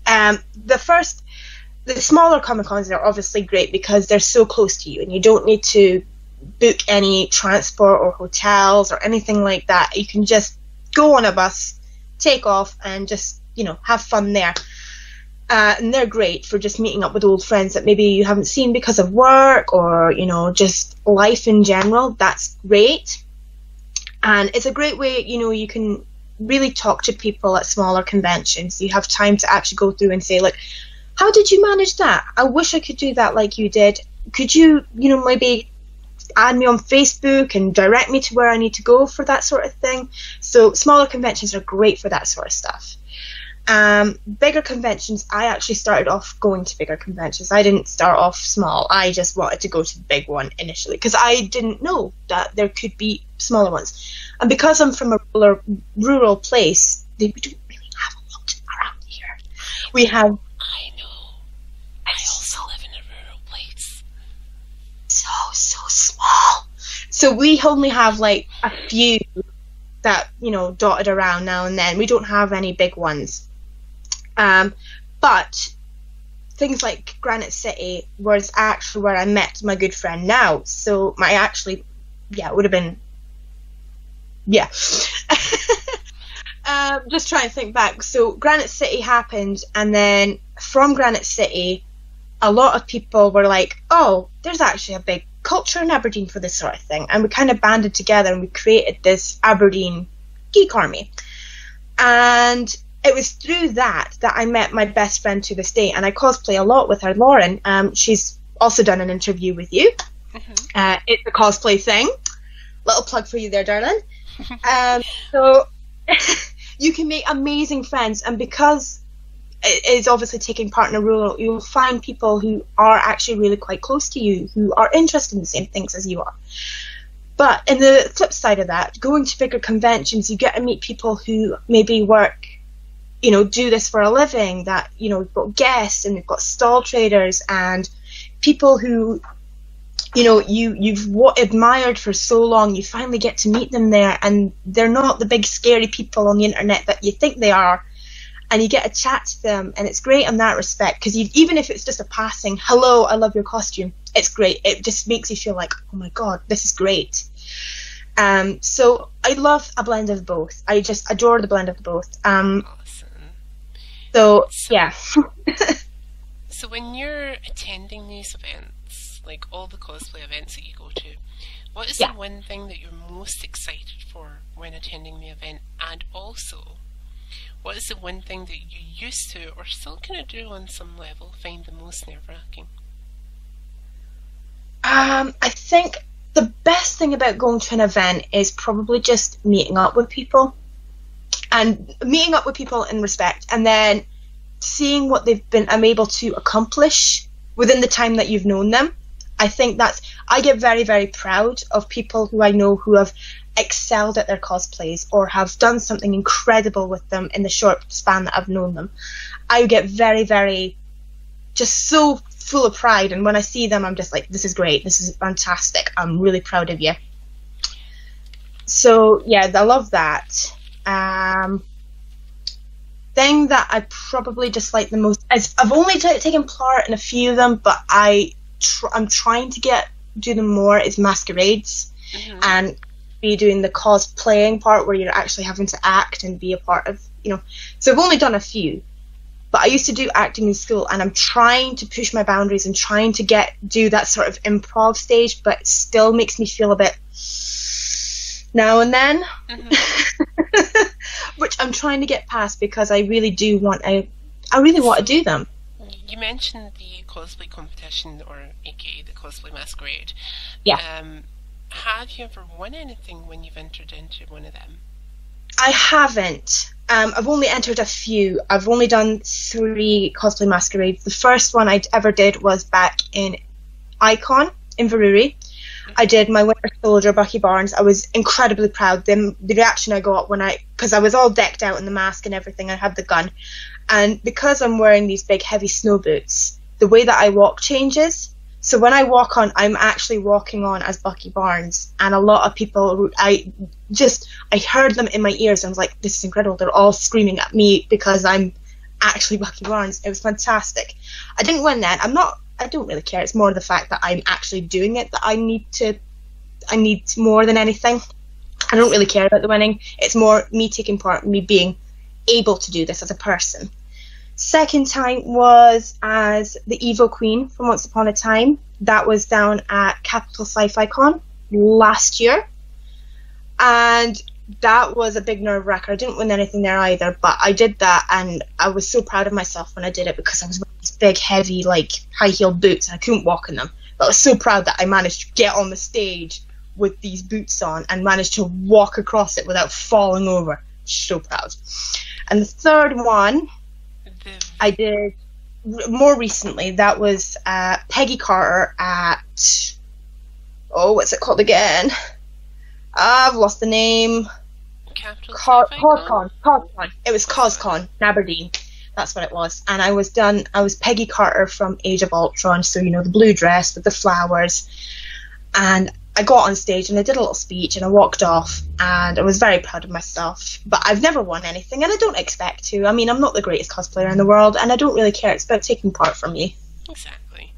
The smaller Comic-Cons are obviously great because they're so close to you and you don't need to book any transport or hotels or anything like that. You can just go on a bus, take off, and just, have fun there. And they're great for just meeting up with old friends that maybe you haven't seen because of work or, just life in general. That's great. And it's a great way, you can really talk to people at smaller conventions. You have time to actually go through and say, like, how did you manage that? I wish I could do that like you did. Could you, maybe add me on Facebook and direct me to where I need to go for that sort of thing? So smaller conventions are great for that sort of stuff. Bigger conventions, I actually started off going to bigger conventions. I didn't start off small. I just wanted to go to the big one initially because I didn't know that there could be smaller ones. And because I'm from a rural place, we don't really have a lot around here. We have... I know. I also live in a rural place. So small. So we only have like a few that, dotted around now and then. We don't have any big ones. But things like Granite City was actually where I met my good friend now. So it would have been, just trying to think back. So Granite City happened, and then from Granite City, a lot of people were like, oh, there's actually a big culture in Aberdeen for this sort of thing. And we kind of banded together and we created this Aberdeen Geek Army. And it was through that I met my best friend to this day, and I cosplay a lot with her, Lauren. She's also done an interview with you. Mm-hmm. It's a cosplay thing. Little plug for you there, darling. So you can make amazing friends, and because it is obviously taking part in a rural, you'll find people who are actually really quite close to you, who are interested in the same things as you are. But in the flip side of that, going to bigger conventions, you get to meet people who maybe work, do this for a living, that, you've got guests and you've got stall traders and people who, you've admired for so long. You finally get to meet them there, and they're not the big scary people on the internet that you think they are, and you get a chat to them, and it's great in that respect, because even if it's just a passing, hello, I love your costume, it's great. It just makes you feel like, oh my god, this is great. So I love a blend of both. I just adore the blend of both. Awesome. So yeah. So when you're attending these events, like all the cosplay events that you go to, what is the one thing that you're most excited for when attending the event? And also, what is the one thing that you used to, or still kind of do on some level, find the most nerve-wracking? I think the best thing about going to an event is probably just meeting up with people. and meeting up with people in respect, and then seeing what I'm able to accomplish within the time that you've known them. I think I get very, very proud of people who I know who have excelled at their cosplays or have done something incredible with them in the short span that I've known them. I get very, very, just so full of pride, and when I see them, I'm just like, this is great, this is fantastic, I'm really proud of you. So yeah, I love that. Thing that I probably dislike the most is I've only taken part in a few of them, but I'm trying to do them more, is masquerades, and be doing the cosplaying part where you're actually having to act and be a part of, so I've only done a few, but I used to do acting in school, and I'm trying to push my boundaries and trying to do that sort of improv stage, but it still makes me feel a bit now and then, which I'm trying to get past because I really do want to do them. You mentioned the cosplay competition, or aka the cosplay masquerade. Yeah. Have you ever won anything when you've entered into one of them? I haven't. I've only entered a few. I've only done 3 cosplay masquerades. The first one I ever did was back in Icon in Inverurie. I did my Winter Soldier, Bucky Barnes. I was incredibly proud. The reaction I got because I was all decked out in the mask and everything, I had the gun. And because I'm wearing these big heavy snow boots, the way that I walk changes. So when I walk on, I'm actually walking on as Bucky Barnes. And a lot of people, I heard them in my ears. I was like, this is incredible. They're all screaming at me because I'm actually Bucky Barnes. It was fantastic. I didn't win that. I don't really care. It's more the fact that I'm actually doing it that I need more than anything. I don't really care about the winning. It's more me taking part, me being able to do this as a person. Second time was as the Evil Queen from Once Upon a Time. That was down at Capital Sci-Fi Con last year. And that was a big nerve-wracker. I didn't win anything there either, but I did that, and I was so proud of myself when I did it because I was wearing these big, heavy, high-heeled boots, and I couldn't walk in them. But I was so proud that I managed to get on the stage with these boots on and managed to walk across it without falling over. So proud. And the third one I did more recently. That was Peggy Carter at... what's it called again? I've lost the name. CosCon. It was CosCon in Aberdeen. That's what it was. And I was Peggy Carter from Age of Ultron, so the blue dress with the flowers. And I got on stage and I did a little speech and I walked off, and I was very proud of myself. But I've never won anything, and I don't expect to. I mean, I'm not the greatest cosplayer in the world, and I don't really care. It's about taking part from me. Exactly.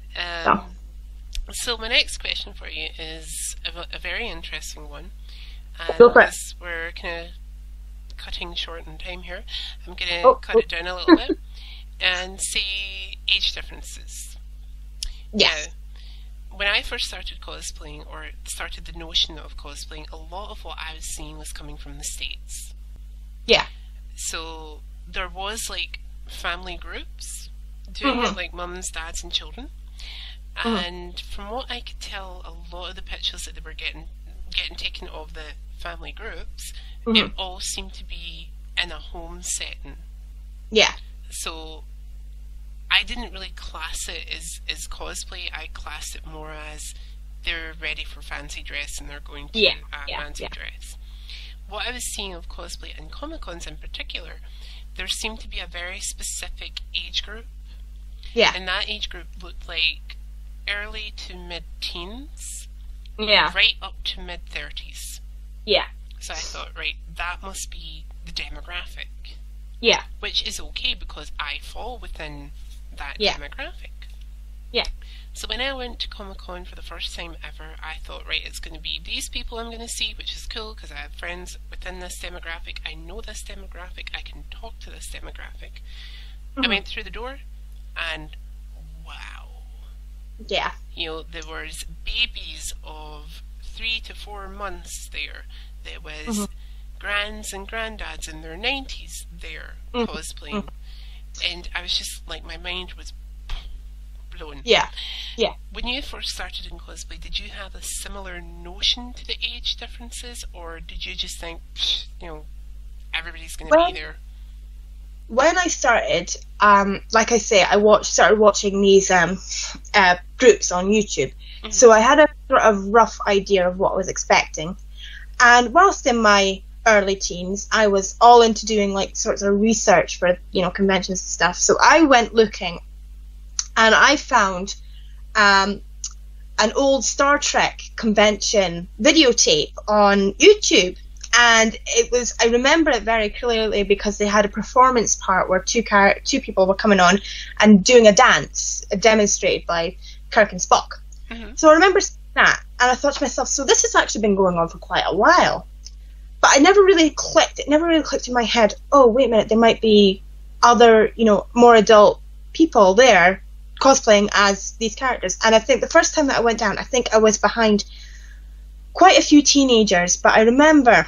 So my next question for you is a very interesting one. Go for it. We're kind of cutting short in time here. I'm going to cut it down a little bit and see age differences. Yes. Now, when I first started cosplaying, or started the notion of cosplaying, a lot of what I was seeing was coming from the States. Yeah. So there was family groups doing it, like mums, dads and children. And from what I could tell, a lot of the pictures that they were getting taken of the family groups, it all seemed to be in a home setting. Yeah. So I didn't really class it as cosplay. I classed it more as they're ready for fancy dress and they're going to fancy dress. What I was seeing of cosplay and Comic-Cons in particular, there seemed to be a very specific age group. Yeah. And that age group looked like early to mid-teens, right up to mid-30s. Yeah. So I thought, right, that must be the demographic. Yeah. Which is okay because I fall within that demographic. Yeah. So when I went to Comic-Con for the first time ever, I thought, right, it's going to be these people I'm going to see, which is cool because I have friends within this demographic. I know this demographic. I can talk to this demographic. I went through the door and wow. Yeah. There was babies of 3 to 4 months there. There was grands and granddads in their 90s there cosplaying. And I was just my mind was blown. Yeah. Yeah. When you first started in cosplay, did you have a similar notion to the age differences, or did you just think, everybody's going to be there? When I started, like I say, started watching these groups on YouTube. Mm-hmm. So I had a sort of rough idea of what I was expecting. And whilst in my early teens, I was all into doing like sorts of research for, you know, conventions and stuff. So I went looking, and I found an old Star Trek convention videotape on YouTube. And I remember it very clearly because they had a performance part where two people were coming on and doing a dance, demonstrated by Kirk and Spock. Mm-hmm. So I remember seeing that, and I thought to myself, so this has actually been going on for quite a while. But I never really clicked. It never really clicked in my head, oh, wait a minute, there might be other, you know, more adult people there cosplaying as these characters. And I think the first time that I went down, I think I was behind quite a few teenagers, but I remember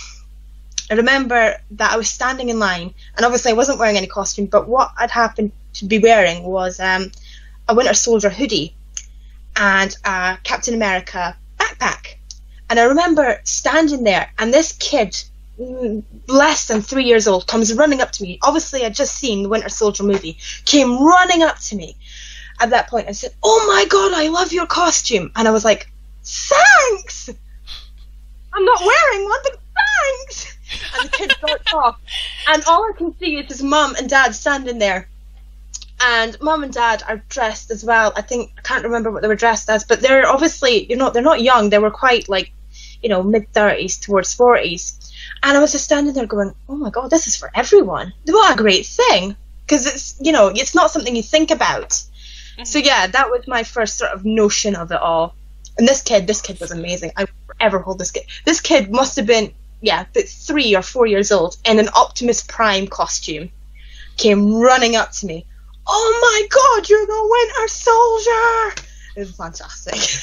that I was standing in line, and obviously I wasn't wearing any costume, but what I'd happened to be wearing was a Winter Soldier hoodie and a Captain America backpack. And I remember standing there, and this kid, less than 3 years old, comes running up to me. Obviously I'd just seen the Winter Soldier movie, came running up to me at that point and said, "Oh my god, I love your costume." And I was like, "Thanks! I'm not wearing one, but thanks!" And the kid darts off. And all I can see is his mum and dad standing there. And mum and dad are dressed as well. I can't remember what they were dressed as, but they're obviously, you know, they're not young. They were quite like, you know, mid-30s towards 40s. And I was just standing there going, oh my god, this is for everyone. What a great thing. Because it's, you know, it's not something you think about. Mm-hmm. So yeah, that was my first sort of notion of it all. And this kid was amazing. I would forever hold this kid. This kid must have been, 3 or 4 years old in an Optimus Prime costume. Came running up to me. "Oh my god, you're the Winter Soldier!" It was fantastic.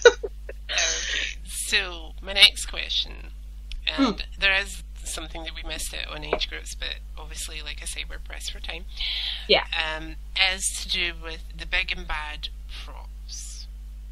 Okay, so my next question, and there is something that we missed out on age groups, but obviously, like I say, we're pressed for time. Yeah. Is to do with the big and bad props.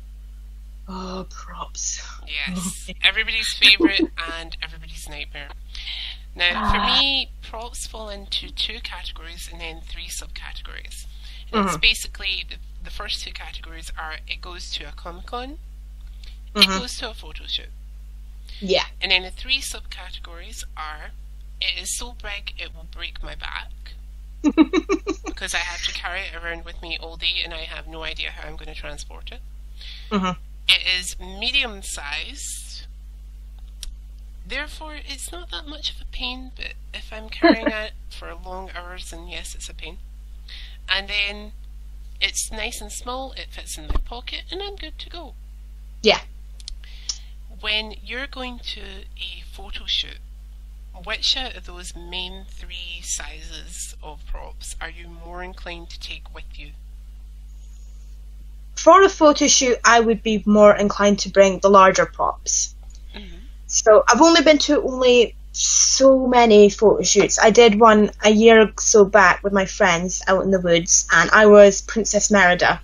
Oh, props. Yes, everybody's favourite and everybody's nightmare. Now, for me, props fall into 2 categories and then 3 subcategories. And it's basically, the first 2 categories are, it goes to a Comic-Con, it goes to a photo shoot. Yeah. And then the 3 subcategories are, it is so big it will break my back, because I have to carry it around with me all day and I have no idea how I'm going to transport it. It is medium-sized, therefore it's not that much of a pain, but if I'm carrying it for long hours, then yes, it's a pain. And then it's nice and small, it fits in my pocket, and I'm good to go. Yeah. When you're going to a photo shoot, which out of those main 3 sizes of props are you more inclined to take with you? For a photo shoot, I would be more inclined to bring the larger props. So I've only been to so many photo shoots. I did one a year or so back with my friends out in the woods, and I was Princess Merida.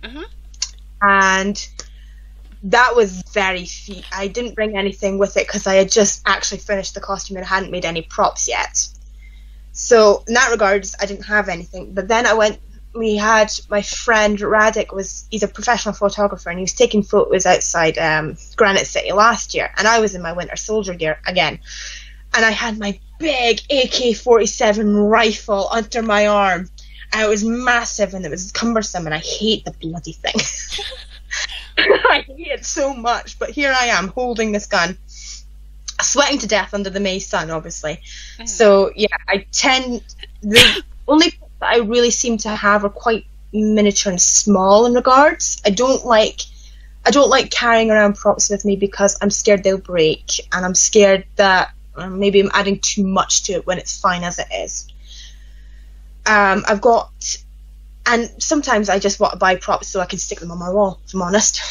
And that was very feat. I didn't bring anything with it because I had just actually finished the costume and hadn't made any props yet. So in that regards, I didn't have anything. But then we had my friend Radek, he's a professional photographer, and he was taking photos outside Granite City last year, and I was in my Winter Soldier gear again, and I had my big AK-47 rifle under my arm, and it was massive and it was cumbersome, and I hate the bloody thing. I hate it so much, but here I am holding this gun, sweating to death under the May sun, obviously. So yeah, the only that I really seem to have are quite miniature and small in regards. I don't like carrying around props with me because I'm scared they'll break, and I'm scared that maybe I'm adding too much to it when it's fine as it is. And sometimes I just want to buy props so I can stick them on my wall, if I'm honest.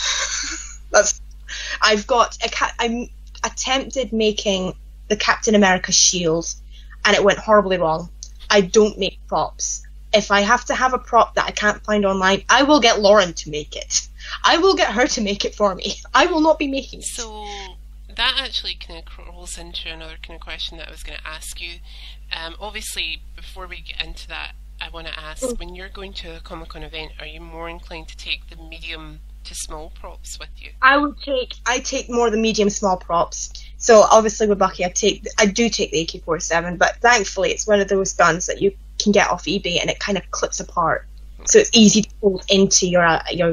I attempted making the Captain America shield, and it went horribly wrong. I don't make props. If I have to have a prop that I can't find online, I will get Lauren to make it. I will get her to make it for me. I will not be making it. So that actually kind of rolls into another kind of question that I was going to ask you. Obviously, before we get into that, I want to ask, when you're going to a Comic-Con event, are you more inclined to take the medium to small props with you? I take more the medium small props. So obviously with Bucky, I do take the AK-47, but thankfully it's one of those guns that you can get off eBay and it kind of clips apart, so it's easy to hold into your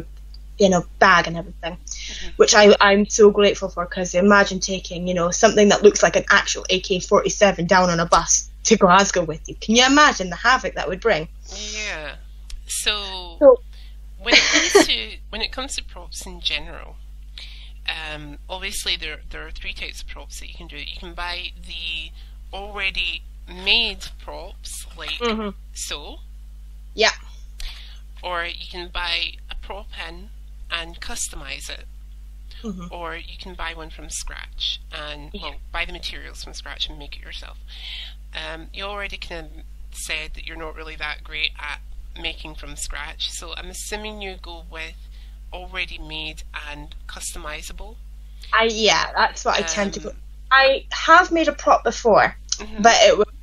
bag and everything, which I'm so grateful for, because imagine taking something that looks like an actual AK-47 down on a bus to Glasgow with you. Can you imagine the havoc that would bring? Yeah. So when it comes to props in general, obviously there are three types of props that you can do. You can buy the already made props, like so. Yeah. Or you can buy a prop in and customize it. Or you can buy one from scratch and buy the materials from scratch and make it yourself. You already kind of said that you're not really that great at making from scratch, so I'm assuming you go with already made and customizable. That's what I tend to go. I have made a prop before, but it was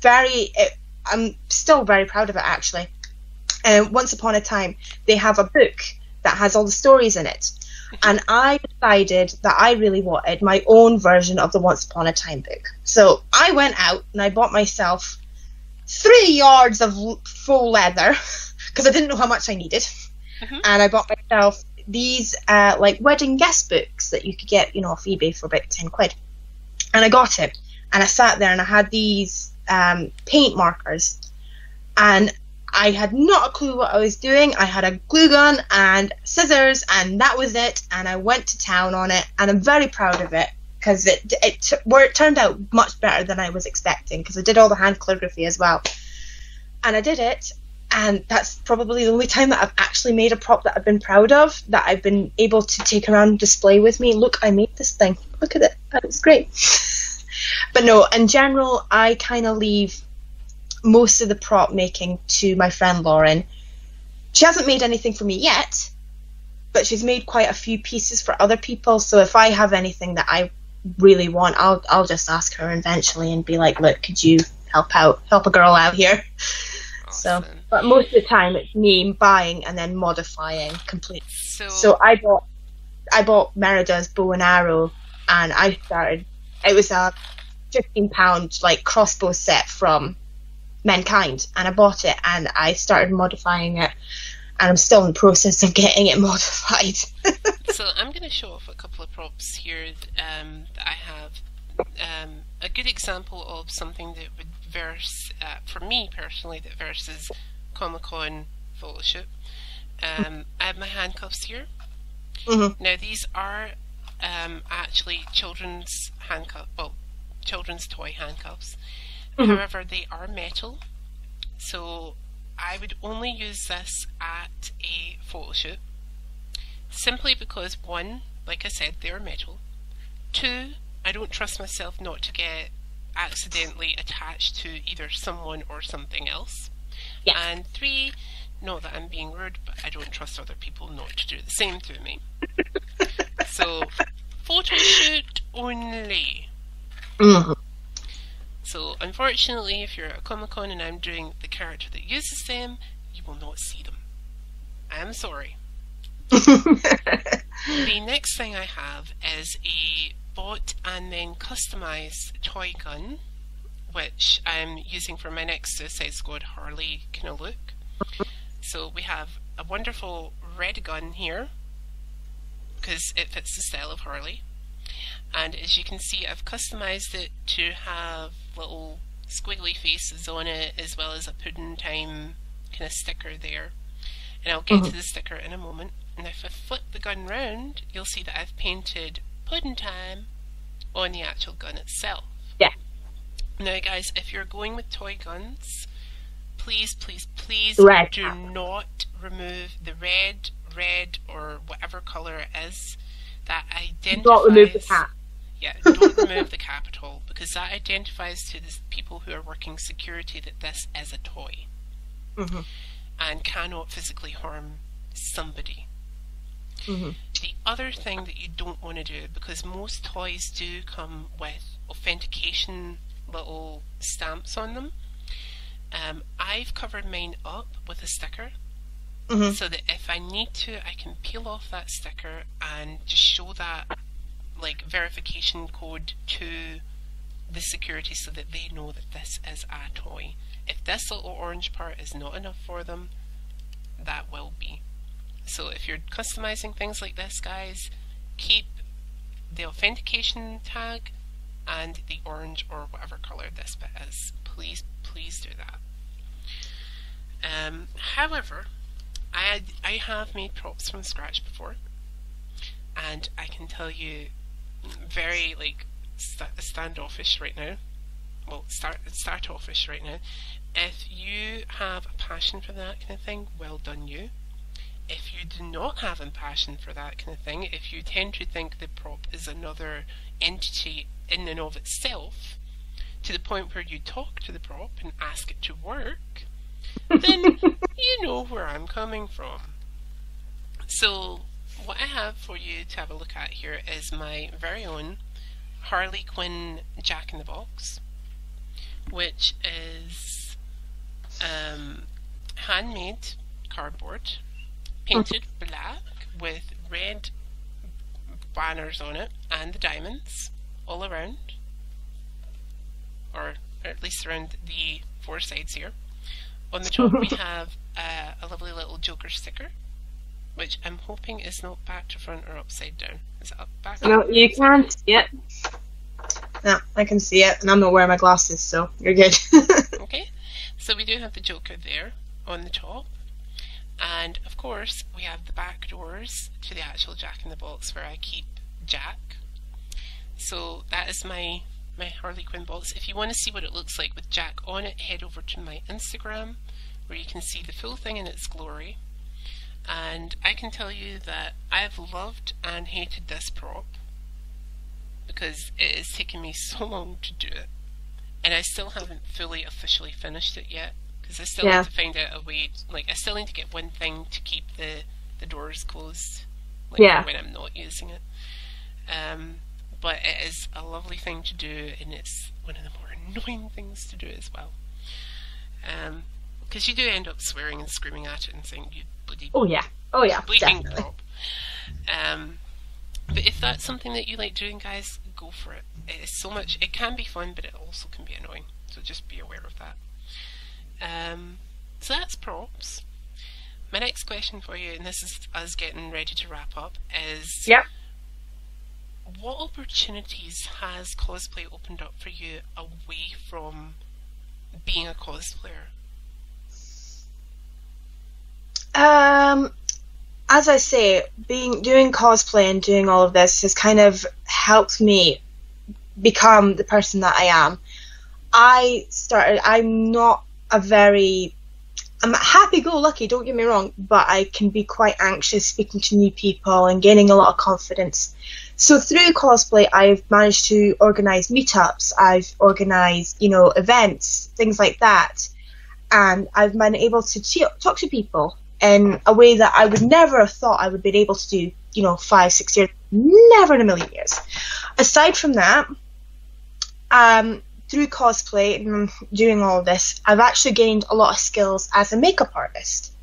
I'm still very proud of it, actually. Once upon a time, they have a book that has all the stories in it, and I decided that I really wanted my own version of the Once Upon a Time book. So I went out and I bought myself 3 yards of faux leather, because I didn't know how much I needed, and I bought myself these like wedding guest books that you could get off eBay for about 10 quid, and I got it, and I sat there and I had these paint markers, and I had not a clue what I was doing. I had a glue gun and scissors, and that was it, and I went to town on it, and I'm very proud of it, because it turned out much better than I was expecting, because I did all the hand calligraphy as well, and I did it, and that's probably the only time that I've actually made a prop that I've been proud of, that I've been able to take around and display with me. Look, I made this thing. Look at it. That was great. But no, in general, I kind of leave most of the prop making to my friend Lauren. She hasn't made anything for me yet, but she's made quite a few pieces for other people, so if I have anything that I really want, I'll just ask her eventually and be like, look, could you help a girl out here? Awesome. So, but most of the time it's me buying and then modifying completely. So I bought Merida's bow and arrow, and it was a £15 like crossbow set from Mankind, and I bought it and I started modifying it, and I'm still in the process of getting it modified. So I'm going to show off a couple of props here that I have. A good example of something that would verse, for me personally, that versus Comic-Con photo shoot. I have my handcuffs here. Now these are actually children's children's toy handcuffs. However, they are metal, so I would only use this at a photo shoot, simply because, one, like I said, they are metal. Two, I don't trust myself not to get accidentally attached to either someone or something else. Yes. And three, not that I'm being rude, but I don't trust other people not to do the same to me. So, photo shoot only. So, unfortunately, if you're at a Comic-Con and I'm doing the character that uses them, you will not see them. I am sorry. The next thing I have is a bought and then customized toy gun, which I'm using for my next Suicide Squad Harley kind of look. So we have a wonderful red gun here, because it fits the style of Harley. And as you can see, I've customized it to have little squiggly faces on it, as well as a Pudding Time kind of sticker there. And I'll get to the sticker in a moment. And if I flip the gun round, you'll see that I've painted Pudding Time on the actual gun itself. Yeah. Now guys, if you're going with toy guns, please, please, please do not remove the red, or whatever colour it is that identifies... Don't remove the cap. Yeah, don't remove the cap at all, because that identifies to the people who are working security that this is a toy and cannot physically harm somebody. Mm-hmm. The other thing that you don't want to do, because most toys do come with authentication little stamps on them, I've covered mine up with a sticker, Mm-hmm. so that if I need to, I can peel off that sticker and just show that like verification code to the security so that they know that this is a toy. If this little orange part is not enough for them, that will be. So if you're customizing things like this, guys, keep the authentication tag and the orange or whatever color this bit is. Please, please do that. However, I have made props from scratch before, and I can tell you, very like standoffish right now. Well, start offish right now. If you have a passion for that kind of thing, well done you. If you do not have a passion for that kind of thing, if you tend to think the prop is another entity in and of itself, to the point where you talk to the prop and ask it to work, then you know where I'm coming from. So what I have for you to have a look at here is my very own Harley Quinn Jack-in-the-Box, which is handmade cardboard, painted black with red banners on it and the diamonds all around, or at least around the four sides here. On the top we have a lovely little Joker sticker, which I'm hoping is not back to front or upside down. Is it up, back to No, front? you can't see it. No, I can see it, and I'm not wearing my glasses, so you're good. Okay, so we do have the Joker there on the top, and of course we have the back doors to the actual Jack-in-the-Box where I keep Jack. So that is my Harley Quinn box. If you want to see what it looks like with Jack on it, head over to my Instagram where you can see the full thing in its glory. And I can tell you that I've loved and hated this prop because it has taken me so long to do it, and I still haven't fully officially finished it yet because I still need to find out a way, like I still need to get one thing to keep the doors closed, like when I'm not using it. But it is a lovely thing to do, and it's one of the more annoying things to do as well. Because you do end up swearing and screaming at it and saying, you bloody bleeding prop. But if that's something that you like doing, guys, go for it. It is so much, it can be fun, but it also can be annoying. So just be aware of that. So that's props. My next question for you, and this is us getting ready to wrap up, is what opportunities has cosplay opened up for you away from being a cosplayer? As I say, doing cosplay and doing all of this has kind of helped me become the person that I am. I'm happy-go-lucky, don't get me wrong, but I can be quite anxious speaking to new people and gaining a lot of confidence. So through cosplay, I've managed to organise meetups, I've organised, events, things like that, and I've been able to talk to people in a way that I would never have thought I would be able to do, 5-6 years, never in a million years. Aside from that, through cosplay and doing all of this, I've actually gained a lot of skills as a makeup artist.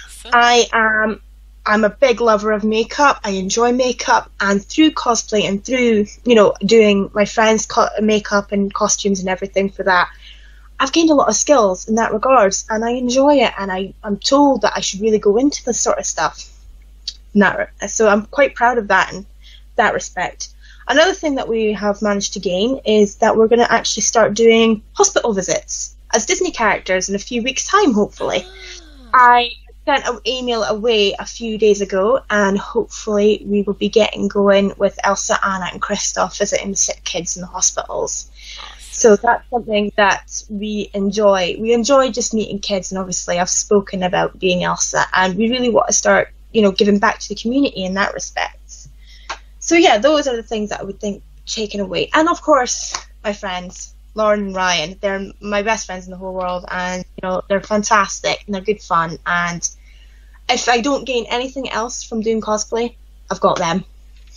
I'm a big lover of makeup. I enjoy makeup, and through cosplay and through, doing my friends' makeup and costumes and everything for that, I've gained a lot of skills in that regards, and I enjoy it, and I'm told that I should really go into this sort of stuff. So I'm quite proud of that in that respect. Another thing that we have managed to gain is that we're going to actually start doing hospital visits as Disney characters in a few weeks' time, hopefully. I sent an email away a few days ago, and hopefully we will be getting going with Elsa, Anna and Kristoff visiting the sick kids in the hospitals. So that's something that we enjoy. We enjoy just meeting kids, and obviously I've spoken about being Elsa, and we really want to start, giving back to the community in that respect. So yeah, those are the things that I would think taken away. And of course, my friends, Lauren and Ryan, they're my best friends in the whole world, and they're fantastic and they're good fun. And if I don't gain anything else from doing cosplay, I've got them.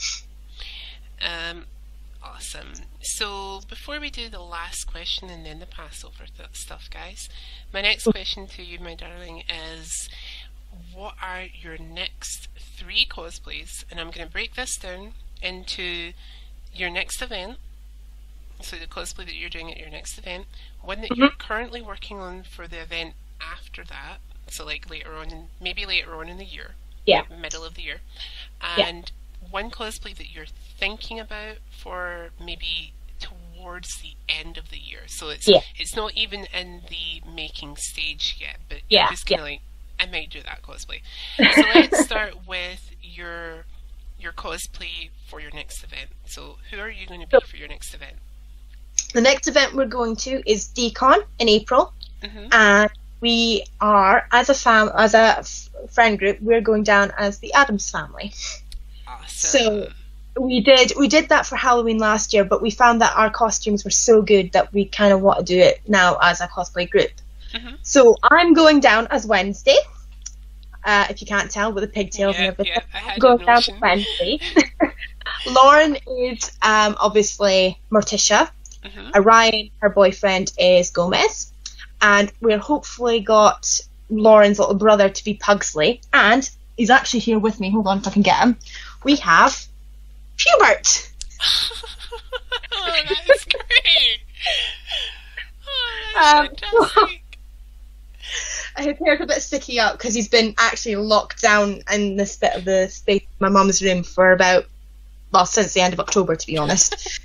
Awesome. So before we do the last question and then the Passover stuff, guys, my next question to you, my darling, is what are your next 3 cosplays? And I'm going to break this down into your next event, so the cosplay that you're doing at your next event, one that you're currently working on for the event after that, so like later on, maybe later on in the year, middle of the year, and one cosplay that you're thinking about for maybe towards the end of the year. So it's not even in the making stage yet, but you're just kind of like, I might do that cosplay. So let's start with your cosplay for your next event. So who are you going to be for your next event? The next event we're going to is DCon in April, and we are, as a friend group, we're going down as the Addams family. Awesome. So we did that for Halloween last year, but we found that our costumes were so good that we kind of want to do it now as a cosplay group. So I'm going down as Wednesday. If you can't tell, with the pigtails and everything. I'm going down as Wednesday. Lauren is obviously Morticia. Ryan, her boyfriend, is Gomez. And we're hopefully got Lauren's little brother to be Pugsley. And he's actually here with me. Hold on if I can get him. We have Hubert. Oh, that's great. Oh, that's fantastic. His hair's a bit sticky up because he's been actually locked down in this bit of the space in my mum's room for since the end of October, to be honest.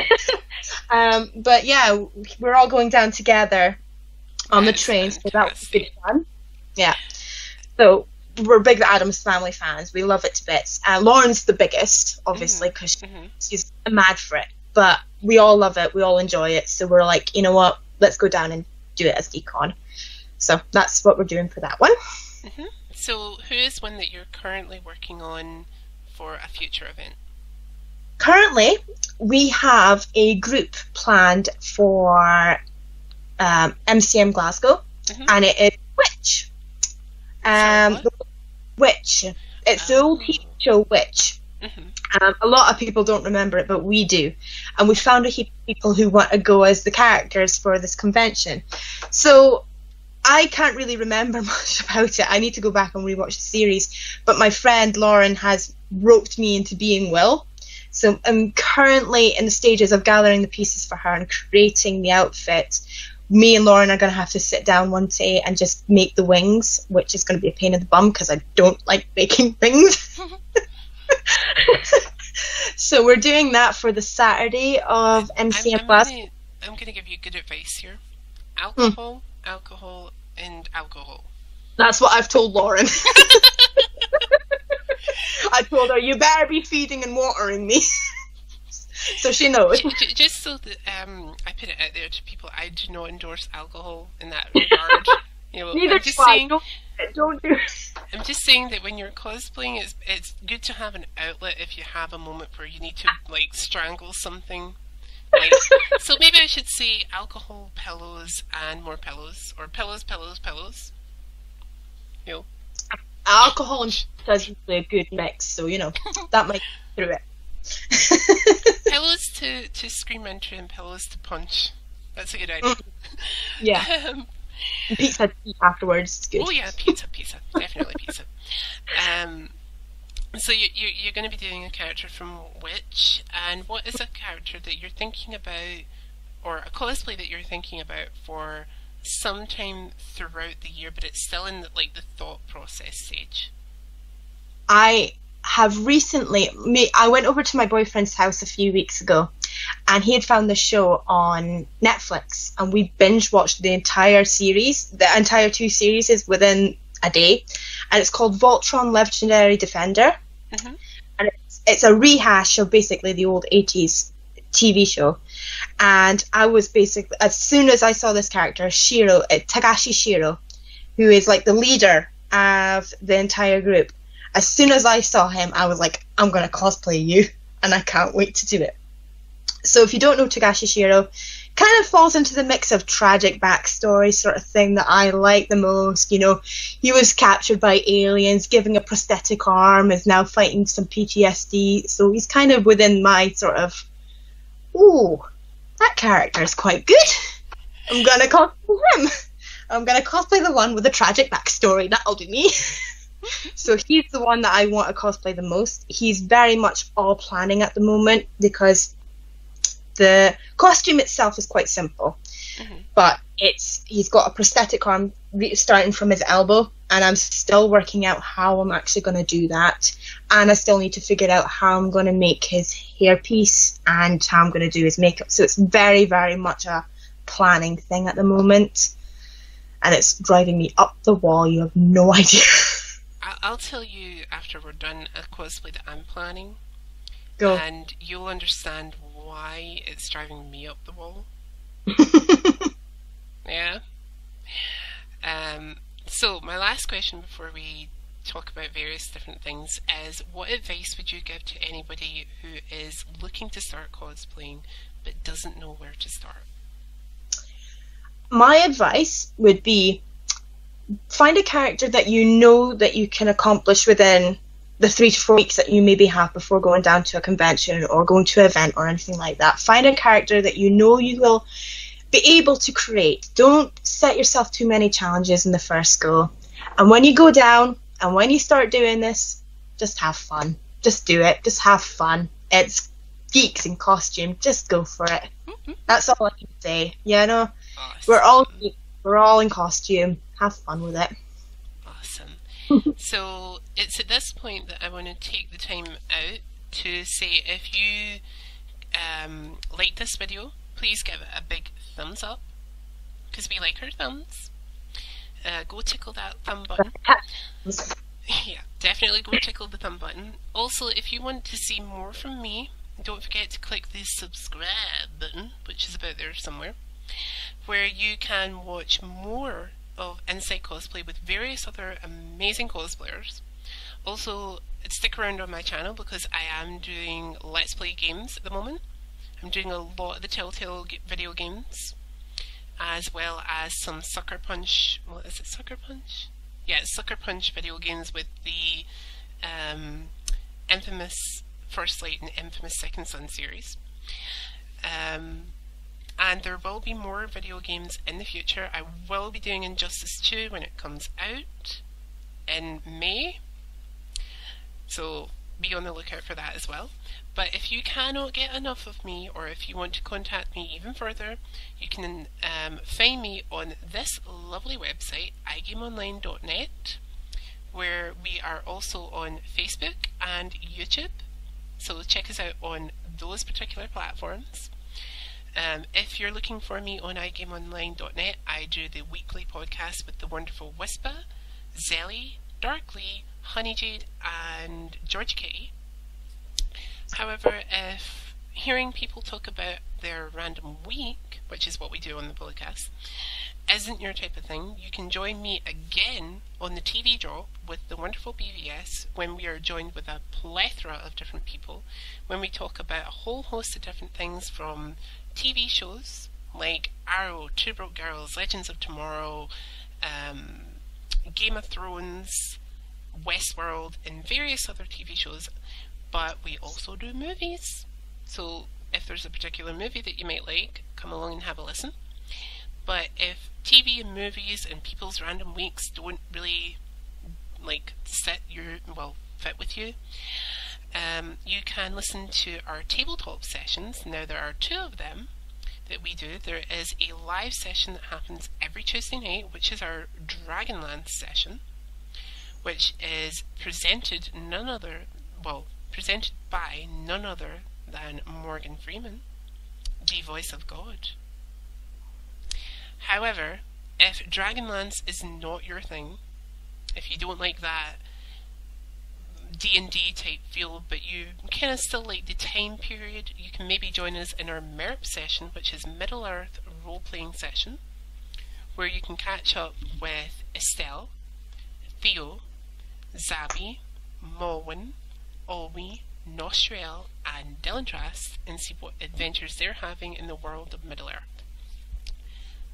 But yeah, we're all going down together on the train, so that was good fun. Yeah. So we're big Addams Family fans. We love it to bits. Lauren's the biggest, obviously, because she's mad for it. But we all love it. We all enjoy it. So we're like, you know what? Let's go down and do it as DCon. So that's what we're doing for that one. So who is one that you're currently working on for a future event? Currently, we have a group planned for MCM Glasgow, and it is Witch. Witch. It's the old TV show Witch. A lot of people don't remember it, but we do. And we found a heap of people who want to go as the characters for this convention. So I can't really remember much about it. I need to go back and rewatch the series. But my friend Lauren has roped me into being Will. So I'm currently in the stages of gathering the pieces for her and creating the outfit. Me and Lauren are going to have to sit down one day and just make the wings, which is going to be a pain in the bum because I don't like making things. So we're doing that for the Saturday of MCM Glasgow. I'm going to give you good advice here. Alcohol, alcohol, and alcohol. That's what I've told Lauren. I told her, you better be feeding and watering me. So she knows. Just so that I put it out there to people, I do not endorse alcohol in that regard. You know, neither do I. Don't do it. I'm just saying that when you're cosplaying, it's good to have an outlet if you have a moment where you need to like strangle something. Like, so maybe I should say alcohol, pillows, and more pillows, or pillows, pillows, pillows. You know. Alcohol and is usually a good mix, so you know that might get through it. Pillows to scream into and pillows to punch. That's a good idea. Yeah. And pizza to eat afterwards. It's good. Oh yeah, pizza, definitely pizza. So you're going to be doing a character from Witch, and what is a character that you're thinking about, or a cosplay that you're thinking about for sometime throughout the year, but it's still in the thought process stage? I have recently, I went over to my boyfriend's house a few weeks ago, and he had found the show on Netflix, and we binge watched the entire series, the entire 2 series within a day, and it's called Voltron Legendary Defender, and it's a rehash of basically the old 80s TV show. And I was basically, as soon as I saw this character, Tagashi Shiro, who is like the leader of the entire group, as soon as I saw him, I was like, I'm going to cosplay you, and I can't wait to do it. So if you don't know Tagashi Shiro, kind of falls into the mix of tragic backstory sort of thing that I like the most. You know, he was captured by aliens, given a prosthetic arm, is now fighting some PTSD. So he's kind of within my sort of, ooh, that character is quite good. I'm going to cosplay him. I'm going to cosplay the one with the tragic backstory. That'll do me. So he's the one that I want to cosplay the most. He's very much all planning at the moment because the costume itself is quite simple. But he's got a prosthetic arm starting from his elbow, and I'm still working out how I'm actually going to do that. And I still need to figure out how I'm going to make his hairpiece and how I'm going to do his makeup. So it's very, very much a planning thing at the moment. And it's driving me up the wall. You have no idea. I'll tell you after we're done a cosplay that I'm planning. Go. And you'll understand why it's driving me up the wall. Yeah. So my last question before we talk about various different things is, what advice would you give to anybody who is looking to start cosplaying but doesn't know where to start? My advice would be, find a character that you know that you can accomplish within the 3 to 4 weeks that you maybe have before going down to a convention or going to an event or anything like that. Find a character that you know you will be able to create. Don't set yourself too many challenges in the first go. And when you go down and when you start doing this, just have fun. Just do it. Just have fun. It's geeks in costume. Just go for it. That's all I can say. Yeah, no. Awesome. We're all in costume. Have fun with it. Awesome. So it's at this point that I want to take the time out to say, if you like this video, please give it a big thumbs up, because we like our thumbs. Go tickle that thumb button. Yeah, definitely go tickle the thumb button. Also, if you want to see more from me, don't forget to click the subscribe button, which is about there somewhere, where you can watch more of Inside Cosplay with various other amazing cosplayers. Also, stick around on my channel because I am doing Let's Play games at the moment. I'm doing a lot of the Telltale video games, as well as some Sucker Punch. What is it, Sucker Punch? Yeah, it's Sucker Punch video games with the infamous First Light and infamous Second Son series. And there will be more video games in the future. I will be doing Injustice 2 when it comes out in May, so be on the lookout for that as well. But if you cannot get enough of me, or if you want to contact me even further, you can find me on this lovely website, igameonline.net, where we are also on Facebook and YouTube, so check us out on those particular platforms. If you're looking for me on igameonline.net, I do the weekly podcast with the wonderful Whisper, Zelly, Darkly, Honeyjade and George Kitty. However, if hearing people talk about their random week, which is what we do on the podcast, isn't your type of thing, you can join me again on the TV Drop with the wonderful BVS, when we are joined with a plethora of different people, when we talk about a whole host of different things, from TV shows like Arrow, Two Broke Girls, Legends of Tomorrow, Game of Thrones, Westworld, and various other TV shows. But we also do movies, so if there's a particular movie that you might like, come along and have a listen. But if TV and movies and people's random weeks don't really fit with you, you can listen to our tabletop sessions. Now there are 2 of them that we do. There is a live session that happens every Tuesday night, which is our Dragonlance session, which is presented by none other than Morgan Freeman, the voice of God. However, if Dragonlance is not your thing, if you don't like that D&D type feel, but you kind of still like the time period, you can maybe join us in our MERP session, which is Middle Earth role-playing session, where you can catch up with Estelle, Theo, Zabi, Molwyn, Olwe, Nostriel and Dylan Trask, and see what adventures they're having in the world of Middle Earth.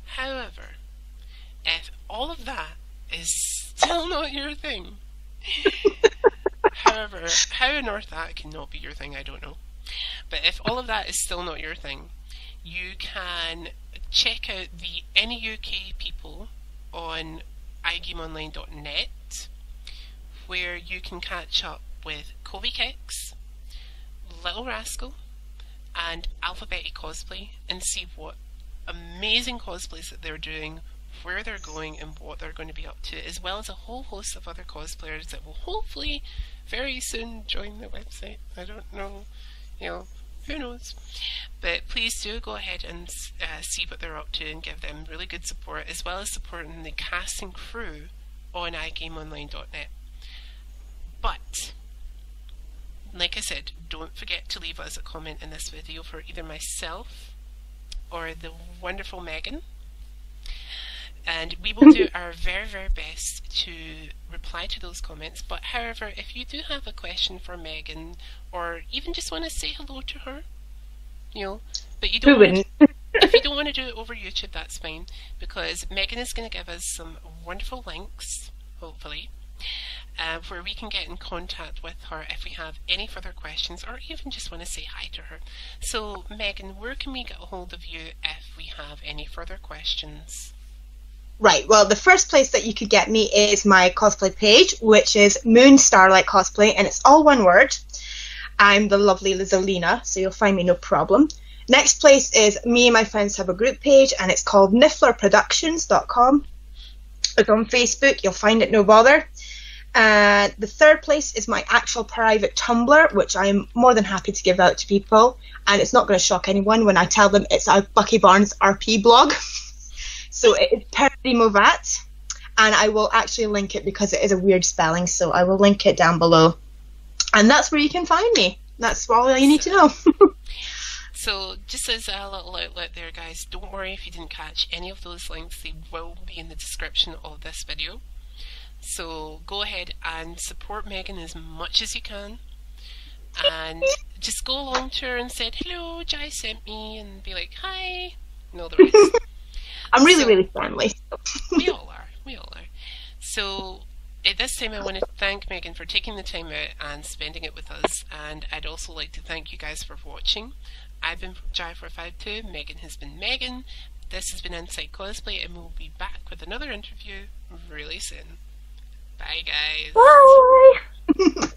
However, if all of that is still not your thing, however, how on earth that cannot be your thing, I don't know. But if all of that is still not your thing, you can check out the Any UK people on iGameOnline.net, where you can catch up with Kobe Kicks, Little Rascal, and Alphabetic Cosplay, and see what amazing cosplays that they're doing, where they're going, and what they're going to be up to, as well as a whole host of other cosplayers that will hopefully very soon join the website. I don't know, who knows? But please do go ahead and see what they're up to and give them really good support, as well as supporting the cast and crew on iGameOnline.net. But, like I said, don't forget to leave us a comment in this video for either myself or the wonderful Megan. And we will do our very, very best to reply to those comments. But however, if you do have a question for Megan, or even just want to say hello to her, but you don't want to, if you don't want to do it over YouTube, that's fine, because Megan is going to give us some wonderful links, hopefully, where we can get in contact with her if we have any further questions, or even just want to say hi to her. So Megan, where can we get a hold of you if we have any further questions? Right, well, the first place that you could get me is my cosplay page, which is Moon Starlight Cosplay, and it's all one word. I'm the lovely Lizalina, so you'll find me no problem. Next place is me and my friends have a group page, and it's called nifflerproductions.com. It's on Facebook, you'll find it no bother. The third place is my actual private Tumblr, which I am more than happy to give out to people, and it's not going to shock anyone when I tell them it's a Bucky Barnes RP blog. So it's Perry Movat, and I will actually link it because it is a weird spelling, so I will link it down below. And that's where you can find me. That's all you need to know. So just as a little outlet there, guys, don't worry if you didn't catch any of those links. They will be in the description of this video. So go ahead and support Megan as much as you can. And just go along to her and say, hello, Jai sent me, and be like, hi, and all the rest. I'm really friendly. We all are. So at this time I want to thank Megan for taking the time out and spending it with us, and I'd also like to thank you guys for watching. I've been Jai452, Megan has been Megan, this has been Inside Cosplay, and we'll be back with another interview really soon. Bye guys. Bye.